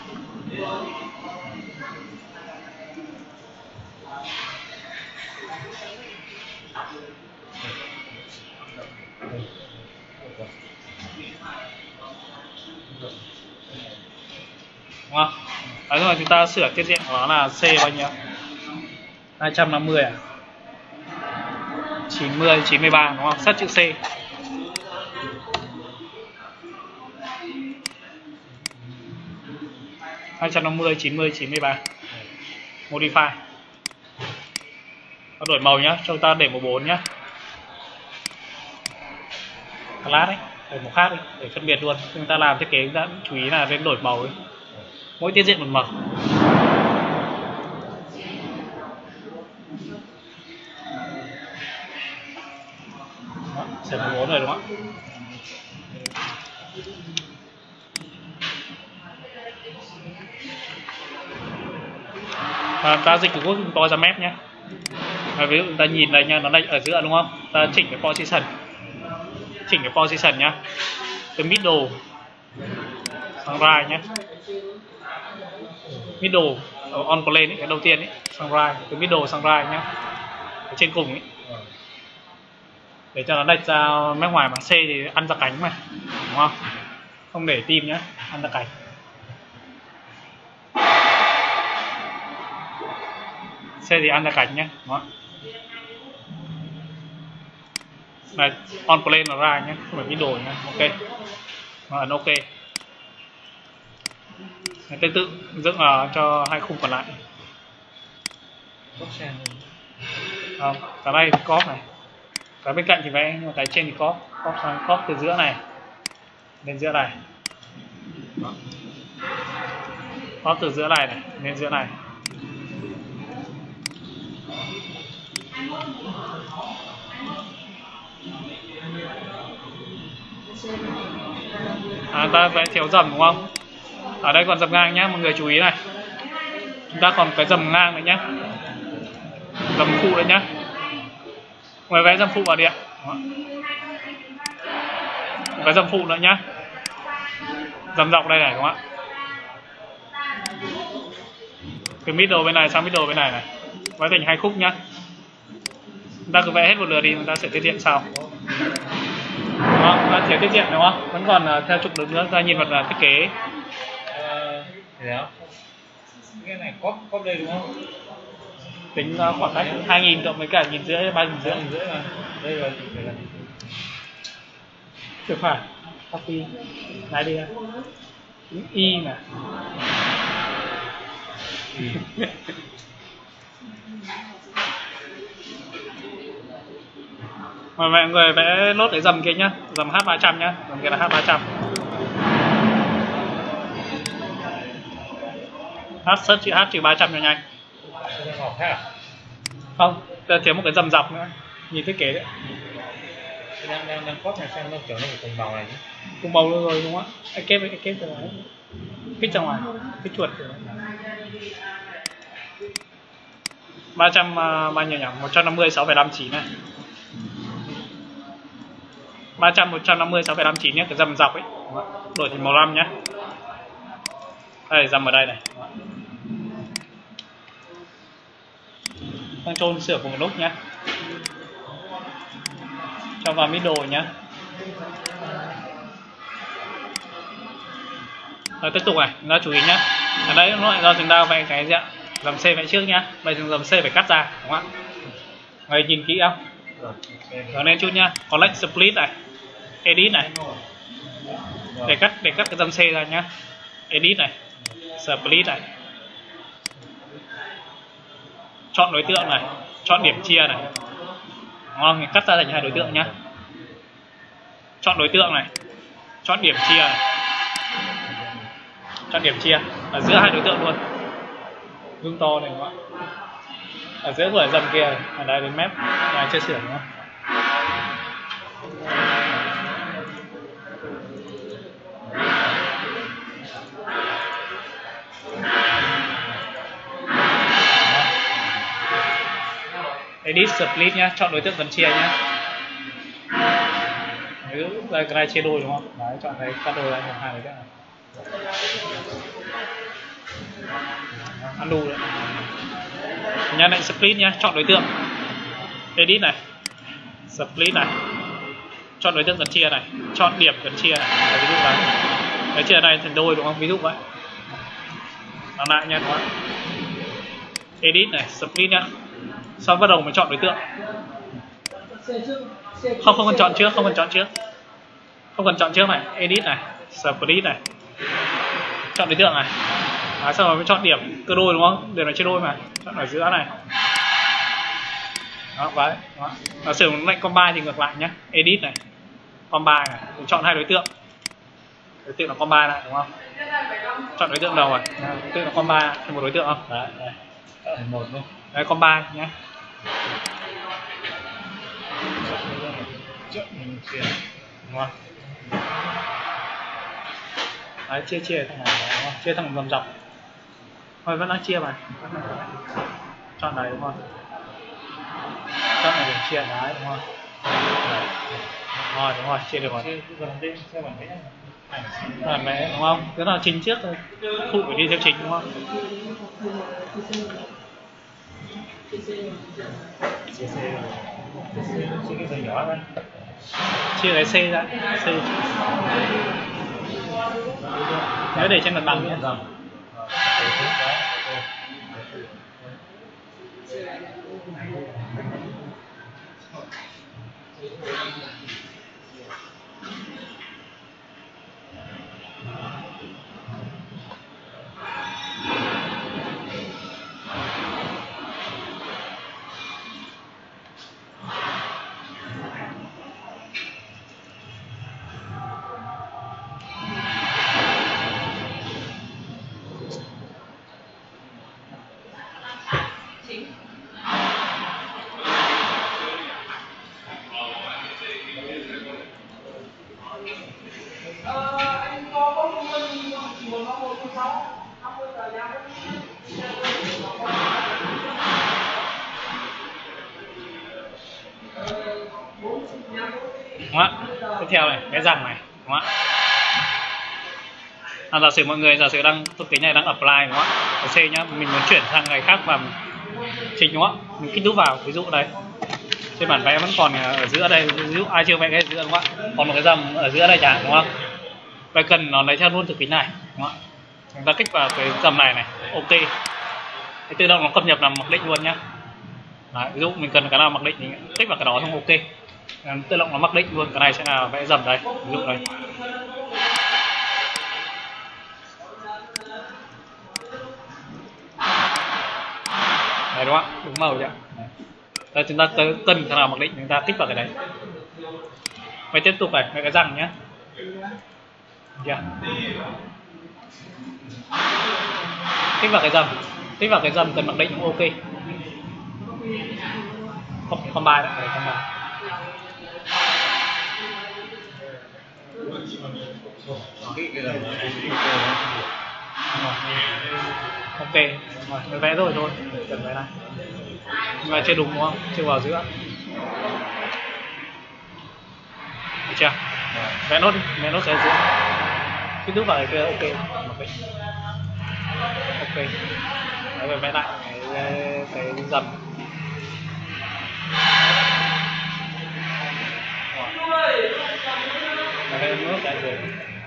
Đúng không? Đấy rồi, chúng ta sửa tiết diện của nó là C bao nhiêu? 250 à? 90, 93 đúng không? Sát chữ C. Hai 90, 93. Modify. Nó đổi màu nhá, cho chúng ta để màu 4 nhá. Class đấy, để màu khác đi, để phân biệt luôn. Chúng ta làm thiết kế chúng ta chú ý là nên đổi màu ấy. Mỗi tiết diện một màu. Sẽ màu 4 rồi đúng không ạ? Ta dịch của to ra mép nhé. Ví dụ ta nhìn đây nha, nó đây ở giữa đúng không? Ta chỉnh cái position. Chỉnh cái position nhá. Từ middle sang right nhé. Middle on plane ấy, cái đầu tiên ấy, sang right, từ middle sang right nhá. Cái trên cùng ấy. Để cho nó đạch ra mép ngoài, mà C thì ăn ra cánh mà, đúng không? Không để tim nhá, ăn ra cánh. C thì ăn ra cánh nhé, đúng không? Này, on plane là ra nhé, không phải middle nhé, ok. Nó ấn ok. Tương tự dựng cho hai khung còn lại. Không, cái này thì copy này, cái bên cạnh thì vẽ, nhưng mà cái trên thì copy sang copy từ giữa này lên giữa này, copy từ giữa này lên giữa này. Ta vẽ thiếu dầm đúng không? Ở đây còn dầm ngang nhá, mọi người chú ý này. Chúng ta còn cái dầm ngang nữa nhá, dầm phụ nữa nhá. Ngoài vẽ dầm phụ vào đi ạ. Cái dầm phụ nữa nhá, dầm dọc đây này đúng không ạ? Từ middle bên này sang middle bên này này, vẽ thành hai khúc nhá. Chúng ta cứ vẽ hết một lượt đi, chúng ta sẽ tiết diện sau. Đó, ta thiếu tiết diện đúng không? Vẫn còn theo trục đường nữa, ta nhìn vào thiết kế. Cái này copy đây đúng không? Tính khoảng cách 2000 cộng với cả 1.500, 3.500 mà. Đây là chưa phải. Copy. Này đi ạ. Y nè. Mà mọi người vẽ nốt cái dầm kia nhá, dầm H300 nhá, dầm kia là H300. Search chữ H trừ 300 cho nhanh. Không, ta thiếu một cái dầm dọc nữa. Nhìn thiết kế đấy. Đang copy này xem nó kiểu nó phải cùng màu này chứ. Cùng màu luôn rồi đúng không ạ? Kép ra ngoài. Kích ra ngoài, kích chuột. 300 bao nhiêu nhỉ? 150 6,59 này. 300 150 6,59 nhé, cái dầm dọc ấy. Đổi thành màu lam nhé. Đây, dầm ở đây này. Control sửa cùng một lúc nhé. Cho vào middle nhé. Rồi tiếp tục này, chúng ta chú ý nhé. Ở đây nó lại do chúng ta vẽ cái gì ạ? Dầm C vẽ trước nhá. Bây giờ dầm C phải cắt ra, đúng không ạ? Người nhìn kỹ không? Rồi lên chút nhá. Collect split này. Edit này. Để cắt cái dầm C ra nhá. Edit này. Split này. Chọn đối tượng này, chọn điểm chia này. Ngon, cắt ra thành hai đối tượng nhá. chọn đối tượng này, chọn điểm chia này. Chọn điểm chia ở giữa hai đối tượng luôn, zoom to này đúng không ạ, ở giữa của dầm kia này, ở đây đến mép này chưa sửa đúng không. Edit split nhá, chọn đối tượng cần chia nhá. Đây cái này chia đôi đúng không? Đấy, chọn đây cắt đôi ra thành hai đối tượng này. Undo đấy. Nhấn lệnh split nhá, chọn đối tượng. Edit này. Split này. Chọn đối tượng cần chia này, chọn điểm cần chia này. Đấy, ví dụ là cái chia này thành đôi đúng không? Ví dụ vậy. Làm lại nha các bạn. Edit này, split nhá. Sau bắt đầu mới chọn đối tượng. Không cần chọn trước, không cần chọn trước. Không cần chọn trước này, edit này, split này. Chọn đối tượng này. Đấy, sau rồi mới chọn điểm cơ đôi đúng không? Điểm này chia đôi mà. Chọn ở giữa này. Đó, đấy. Đó. Nó sử dụng lệnh combine thì ngược lại nhé. Edit này. Combine này. Mình chọn hai đối tượng. Đối tượng là combine lại đúng không? Chọn đối tượng đầu rồi. Đối tượng là combine thành một đối tượng không? Đấy, đây. Một luôn. Đấy, combine nhé. Đúng không? Đấy, chia thằng này đúng không? Chia thằng vòng dọc. Thôi vẫn đang chia mà. Chọn này đúng không? Chọn này điểm chia đấy đúng không? Rồi đúng rồi, chia được rồi. Bản vẽ đúng không? Cái nào trình trước thôi. Phụ phải đi theo trình đúng không? Chia cái C ra. C. Nhớ để trên mặt bằng nhé. Đúng không ạ? Tiếp theo này, cái răng này, đúng không ạ? Giả sử mọi người giả sử đang thuộc tính này đang apply đúng không ạ? Ở C nhá, mình muốn chuyển sang ngày khác và chỉnh đúng không ạ? Mình kích nút vào, ví dụ đây. Trên bản vẽ vẫn còn ở giữa đây, ví dụ ai chưa vẽ cái ở giữa đúng không ạ? Còn một cái dòng ở giữa đây chẳng đúng không? Vậy cần nó lấy theo luôn thuộc tính này, đúng không ạ? Chúng ta kích vào cái dòng này này, OK. Thì tự động nó cập nhật làm mặc định luôn nhá. Đấy, ví dụ mình cần cái nào mặc định thì kích vào cái đó xong OK. Tự động nó mặc định luôn, cái này sẽ là vẽ dầm đây, ví dụ đây. Đấy đúng không ạ? Đúng màu chưa? Đây, chúng ta cần cái nào mặc định chúng ta kích vào cái đấy. Vậy tiếp tục này, cái răng nhé. Yeah. Kích vào cái dầm. Kích vào cái dầm cần mặc định OK. Không bài đấy, không bài. OK, rồi, vẽ rồi thôi, cần vẽ này. Nhưng mà chưa đúng đúng không? Chưa vào giữa. Được chưa? Vẽ nốt đi, vẽ nốt sẽ giữa. Cái thứ vào kia OK, mặc định. OK. Đấy, rồi vẽ lại cái dầm. Đây nốt lại rồi.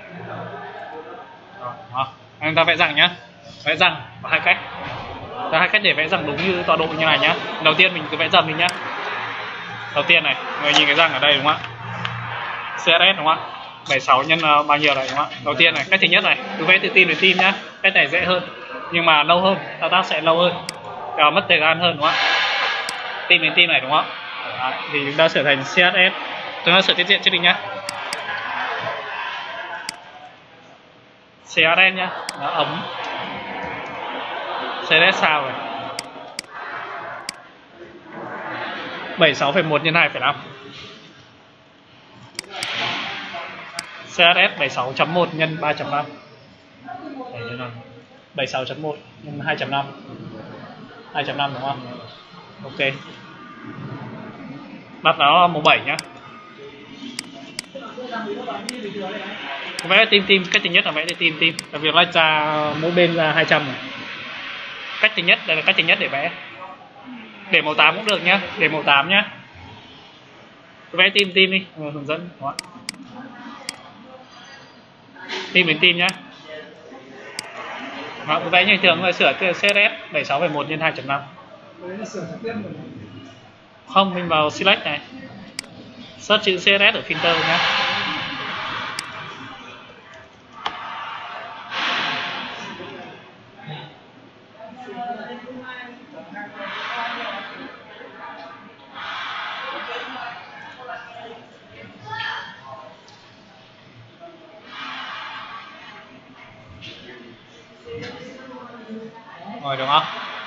Đó. Chúng ta vẽ răng nhá. Vẽ răng có hai cách. Có hai cách để vẽ răng đúng như tọa độ như này nhá. Đầu tiên mình cứ vẽ dầm đi nhá. Đầu tiên này, người nhìn cái răng ở đây đúng không ạ? CSS đúng không ạ? 76 nhân bao nhiêu này đúng không ạ? Đầu tiên này, cách thứ nhất này, cứ vẽ từ tim đến tim nhá. Cách này dễ hơn, nhưng mà lâu hơn, thao tác sẽ lâu hơn, và mất thời gian hơn đúng không ạ? Tim đến tim này đúng không ạ? Thì chúng ta sửa thành CSS. Chúng ta sửa tiết diện trước đi nhá. CRS nhá, nó ống CRS sao rồi 76,1 nhân 2,5. CRS 76.1 nhân 3.5. 76.1 nhân 2.5. 2.5 đúng không? Ok. Đặt nó 17 nhá. Vẽ tim cách thứ nhất là vẽ tim đặc biệt lách ra mỗi bên ra 200 này. Cách thứ nhất, đây là cách thứ nhất để vẽ. Để màu 8 cũng được nhá, để màu 8 nhá. Vẽ tim đi, hướng dẫn. Đó. Tim đến tim nhá. Đó, vẽ như thường rồi, sửa cái CSS 76,1 nhân 2.5. Không, mình vào select này. Search chữ CSS ở filter nhá. Rồi đúng không?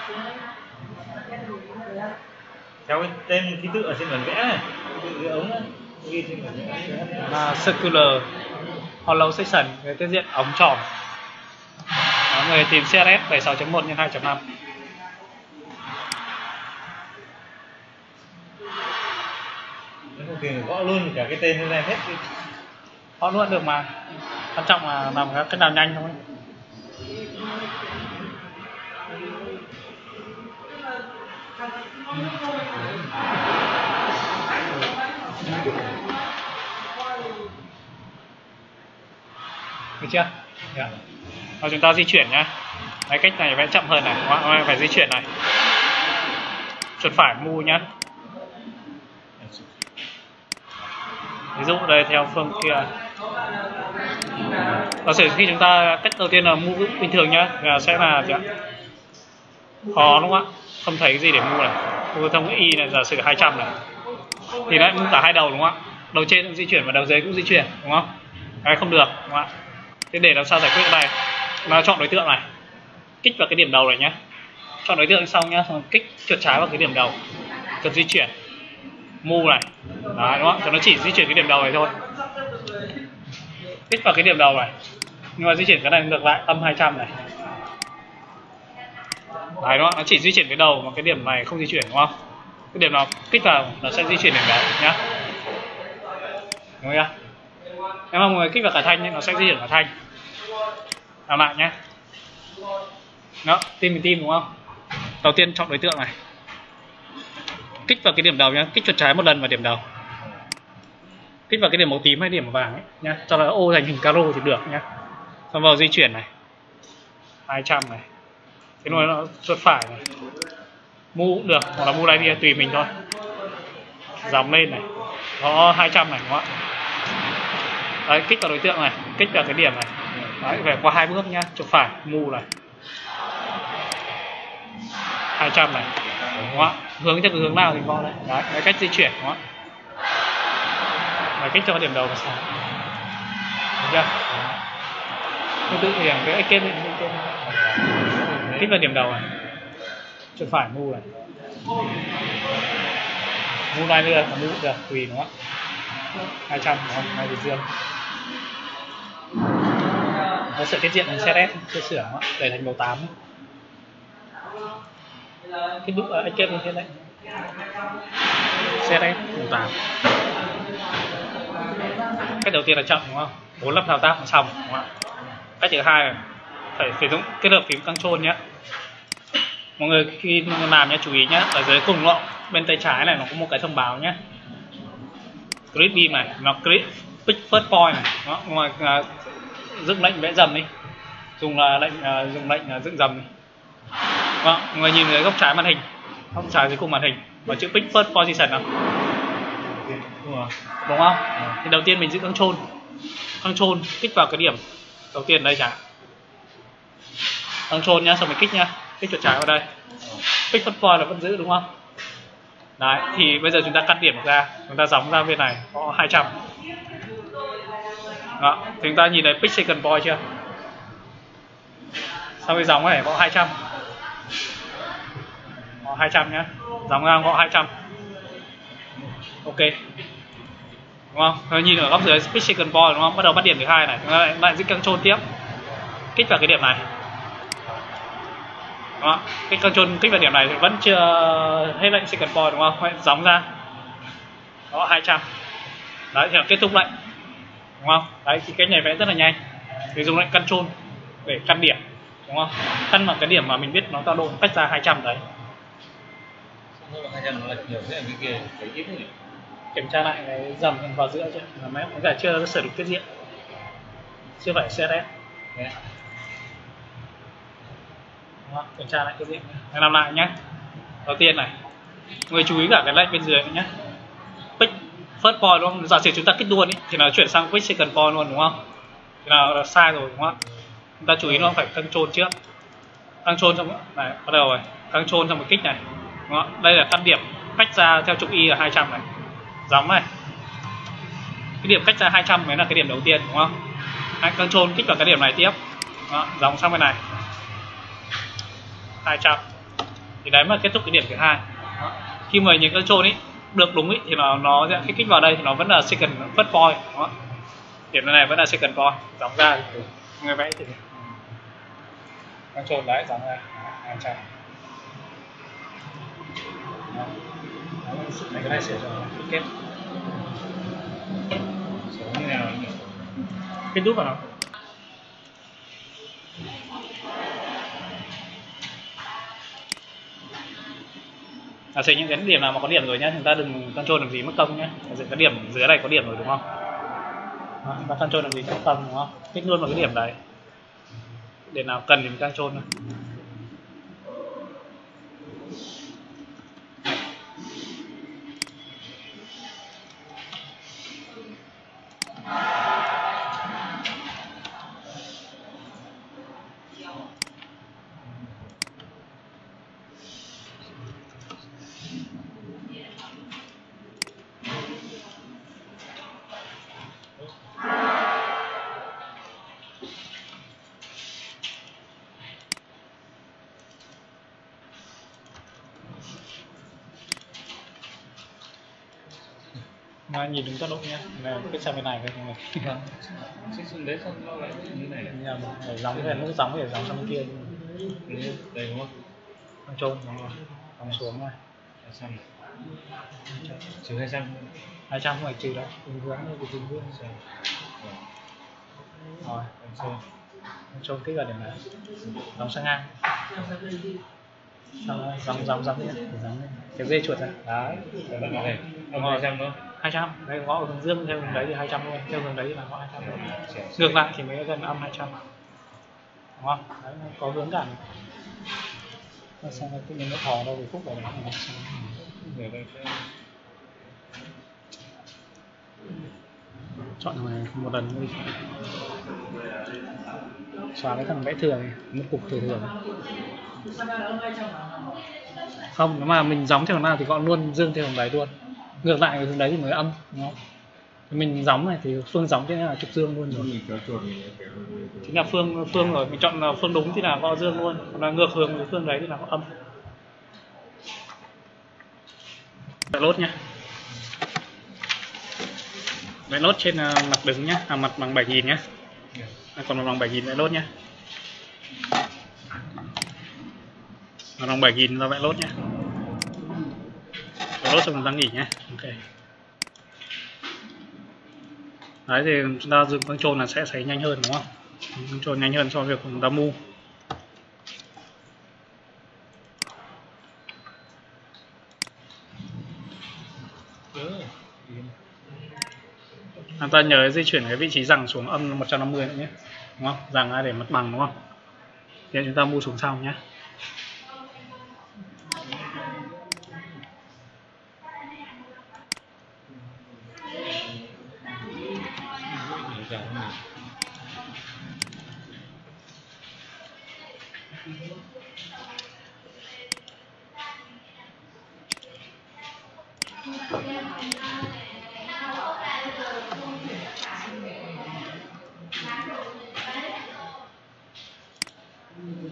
Theo cái tên ký tự ở trên bản vẽ này, cái ống này, ghi trên bản vẽ là circular hollow section, cái tiết diện ống tròn. Đó, người tìm CSS 76.1 nhân 2.5. thì gõ luôn cả cái tên lên hết đi. Gõ luôn được mà, quan trọng là làm cái nào nhanh thôi. Được chưa? Yeah. Rồi chúng ta di chuyển nhá. Đấy, cách này vẽ chậm hơn này, phải di chuyển này. Chuột phải mu nhá. Ví dụ đây theo phương kia. Giả sử khi chúng ta cách đầu tiên là mu bình thường nhá, sẽ là khó đúng không ạ? Không thấy cái gì để mu này. Mu thông cái y này, giả sử 200 này. Thì lại mu cả hai đầu đúng không ạ? Đầu trên cũng di chuyển và đầu dưới cũng di chuyển đúng không? Đấy không được đúng không ạ? Thế để làm sao giải quyết cái này? Nó chọn đối tượng này, kích vào cái điểm đầu này nhé. Chọn đối tượng xong nhá, xong kích chuột trái vào cái điểm đầu, chuột di chuyển mu này. Đấy đúng không? Cho nó chỉ di chuyển cái điểm đầu này thôi. Kích vào cái điểm đầu này, nhưng mà di chuyển cái này ngược lại âm 200 này. Đấy đúng không? Nó chỉ di chuyển cái đầu mà cái điểm này không di chuyển đúng không? Cái điểm nào kích vào nó sẽ di chuyển điểm đó nhá. Đúng chưa? Nếu mà người kích vào cả thanh ấy, nó sẽ di chuyển cả thanh. Làm lại nhé. Đó, tim đúng không? Đầu tiên chọn đối tượng này, kích vào cái điểm đầu nhé, kích chuột trái một lần vào điểm đầu, kích vào cái điểm màu tím hay điểm màu vàng ấy nhá, cho nó ô thành hình caro thì được nhá. Xong vào di chuyển này 200 này, cái nồi nó chuột phải này, mu cũng được hoặc là mu đây đi tùy mình thôi, dòng lên này, nó 200 này đúng không ạ? Đấy, kích vào đối tượng này, kích vào cái điểm này. Đấy, về qua 2 bước nhá, chuột phải mu này 200 này đúng không ạ? Hướng theo cái hướng nào thì có đấy. Đấy, cái cách di chuyển đúng không ạ? Và kích cho điểm đầu và sáng. Được chưa? Tương tự thì cái kết kích vào điểm đầu này, chuột phải mu này, mu này nữa, mu được tùy đúng không ạ? 200 đúng không? Này thì dương. Nó sửa tiết diện thành CSS chưa sửa đúng không ạ? Để thành màu 8. Cái bức ở kết như thế đấy. CSS màu 8. Cách đầu tiên là chậm đúng không? 4 lớp thao tác là xong đúng không ạ? Cách thứ hai là phải sử dụng kết hợp phím Ctrl nhé. Mọi người khi làm nhé, chú ý nhé, ở dưới cùng lọ bên tay trái này nó có một cái thông báo nhé. Grid beam này, nó grid pick first point này, đó, ngoài dựng lệnh vẽ dầm đi, dùng lệnh dựng dầm đi. Đó, mọi người nhìn dưới góc trái màn hình, góc trái dưới cùng màn hình, có chữ pick first position nào, đúng không? Thì đầu tiên mình giữ Ctrl kích vào cái điểm đầu tiên đây chẳng, Ctrl nhá, xong mình kích nhá, kích chuột trái vào đây, pick first point là vẫn giữ đúng không? Đấy, thì bây giờ chúng ta cắt điểm ra, chúng ta gióng ra bên này có 200. Đó, thì chúng ta nhìn thấy pick second point chưa? Sau khi dòng này gõ 200. Gõ 200 nhé. Dòng ngang gõ 200. Ok. Đúng không? Rồi nhìn ở góc dưới Speed Second Point đúng không? Bắt đầu bắt điểm thứ hai này. Lại dịch Ctrl tiếp. Kích vào cái điểm này. Đúng không? Cái Ctrl kích vào điểm này thì vẫn chưa hết lệnh Second Point đúng không? Vậy gióng ra. Gõ 200. Đấy thì là kết thúc lệnh. Đúng không? Đấy thì cái nhảy vẽ rất là nhanh. Thì dùng lệnh Ctrl để căn điểm. Đúng không? Căn vào cái điểm mà mình biết nó cao độ cách ra 200 đấy. 200 nó là nhiều thế là cái kia phải ít nhỉ. Kiểm tra lại cái dầm vào giữa chứ, là máy cả chưa sửa được tiết diện, chưa phải CSS. Đó, kiểm tra lại tiết diện, làm lại nhé. Đầu tiên này, người chú ý cả cái lệnh bên dưới nhé. Pick first point đúng không? Giả sử chúng ta kích luôn ý, thì nó chuyển sang pick second point luôn đúng không? Thì là sai rồi đúng không? Chúng ta chú ý nó phải Ctrl trước, Ctrl trong này bắt đầu rồi, Ctrl trong một kích này. Đúng không? Đây là căn điểm cách ra theo trục Y là 200 này. Giống này. Cái điểm cách ra 200 mới là cái điểm đầu tiên đúng không? Ctrl kích vào cái điểm này tiếp. Đó, dòng sang bên này. 200. Thì đấy mà kết thúc cái điểm thứ hai. Khi mà nhấn Ctrl ấy được đúng ý, thì nó sẽ khi kích vào đây thì nó vẫn là second first point. Đó. Điểm này vẫn là second point. Dòng ra thì người vẽ thì Ctrl đấy dòng ra 200. Đó. Cái này sửa rồi. Kết. Sửa như nào nhỉ? Kết thúc vào nó. Sử những cái điểm nào mà có điểm rồi nhé, chúng ta đừng Ctrl làm gì mất công nhé. Cái điểm dưới này có điểm rồi đúng không? Đó, chúng ta Ctrl làm gì mất công đúng không? Kích luôn vào cái điểm đấy. Điểm nào cần thì mình Ctrl thôi. Mà nhìn đúng tốc độ nhé, này cái sang bên này cái này. Xích đấy xong nó lại như này. Nhưng mà phải gióng cái nút gióng để gióng sang bên kia. Đây đúng không? Ctrl gióng xuống này. 200. Trừ 200. 200 không phải trừ đâu, bình hướng thôi thì bình hướng. Rồi, Ctrl kích vào điểm này. Gióng sang ngang. Gióng nhé, cái dây chuột ra. Đấy. Này, ông 200 nữa. 200, đây gõ ở hướng dương theo hướng đấy thì 200 luôn, theo hướng đấy thì là gõ 200 luôn. Ngược lại thì mới gần âm 200. Đúng không? Đấy, có hướng cả. Xong rồi tự nhiên nó thò đâu thì khúc vào đấy. Chọn này một lần thôi. Xóa cái thằng vẽ thường, một cục thường. Không, nếu mà mình gióng theo hướng nào thì gõ luôn dương theo hướng đấy luôn. Ngược lại hướng đấy thì mới âm, đúng không? Mình gióng này thì phương gióng thế là trục dương luôn rồi. Chính là phương rồi, mình chọn phương đúng thì là gõ dương luôn, còn là ngược hướng với phương đấy thì là gõ âm. Vẽ lốt nhá. Vẽ lốt trên mặt đứng nhá, mặt bằng 7000 nhá. Còn mặt bằng 7000 vẽ lốt nhá. Mặt bằng 7000 ra vẽ lốt nhá. Vẽ lốt xong chúng ta nghỉ nhá. Ok. Đấy thì chúng ta dùng Ctrl là sẽ thấy nhanh hơn đúng không? Ctrl nhanh hơn so với việc chúng ta move. Chúng ta nhớ di chuyển cái vị trí rằng xuống âm 150 nữa nhé. Đúng không? Rằng ai để mặt bằng đúng không? Thì chúng ta move xuống sau nhé.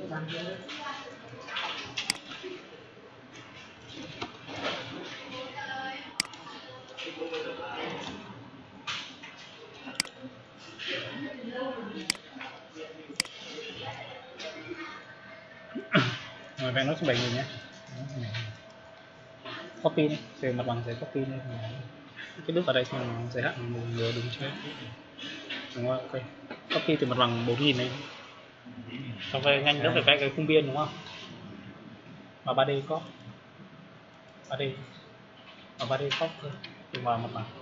Rồi bạn nói số 7 người nhé. Copy đi, về mặt bằng sẽ copy đi. Cái bước vào đây thì giới hạn một người đúng chưa? Đúng không? Ok. Copy từ mặt bằng 4000 này. Xong rồi nhanh đỡ phải vẽ cái khung biên đúng không? Và 3D copy. 3D. Và 3D copy. Từ vào mặt bằng.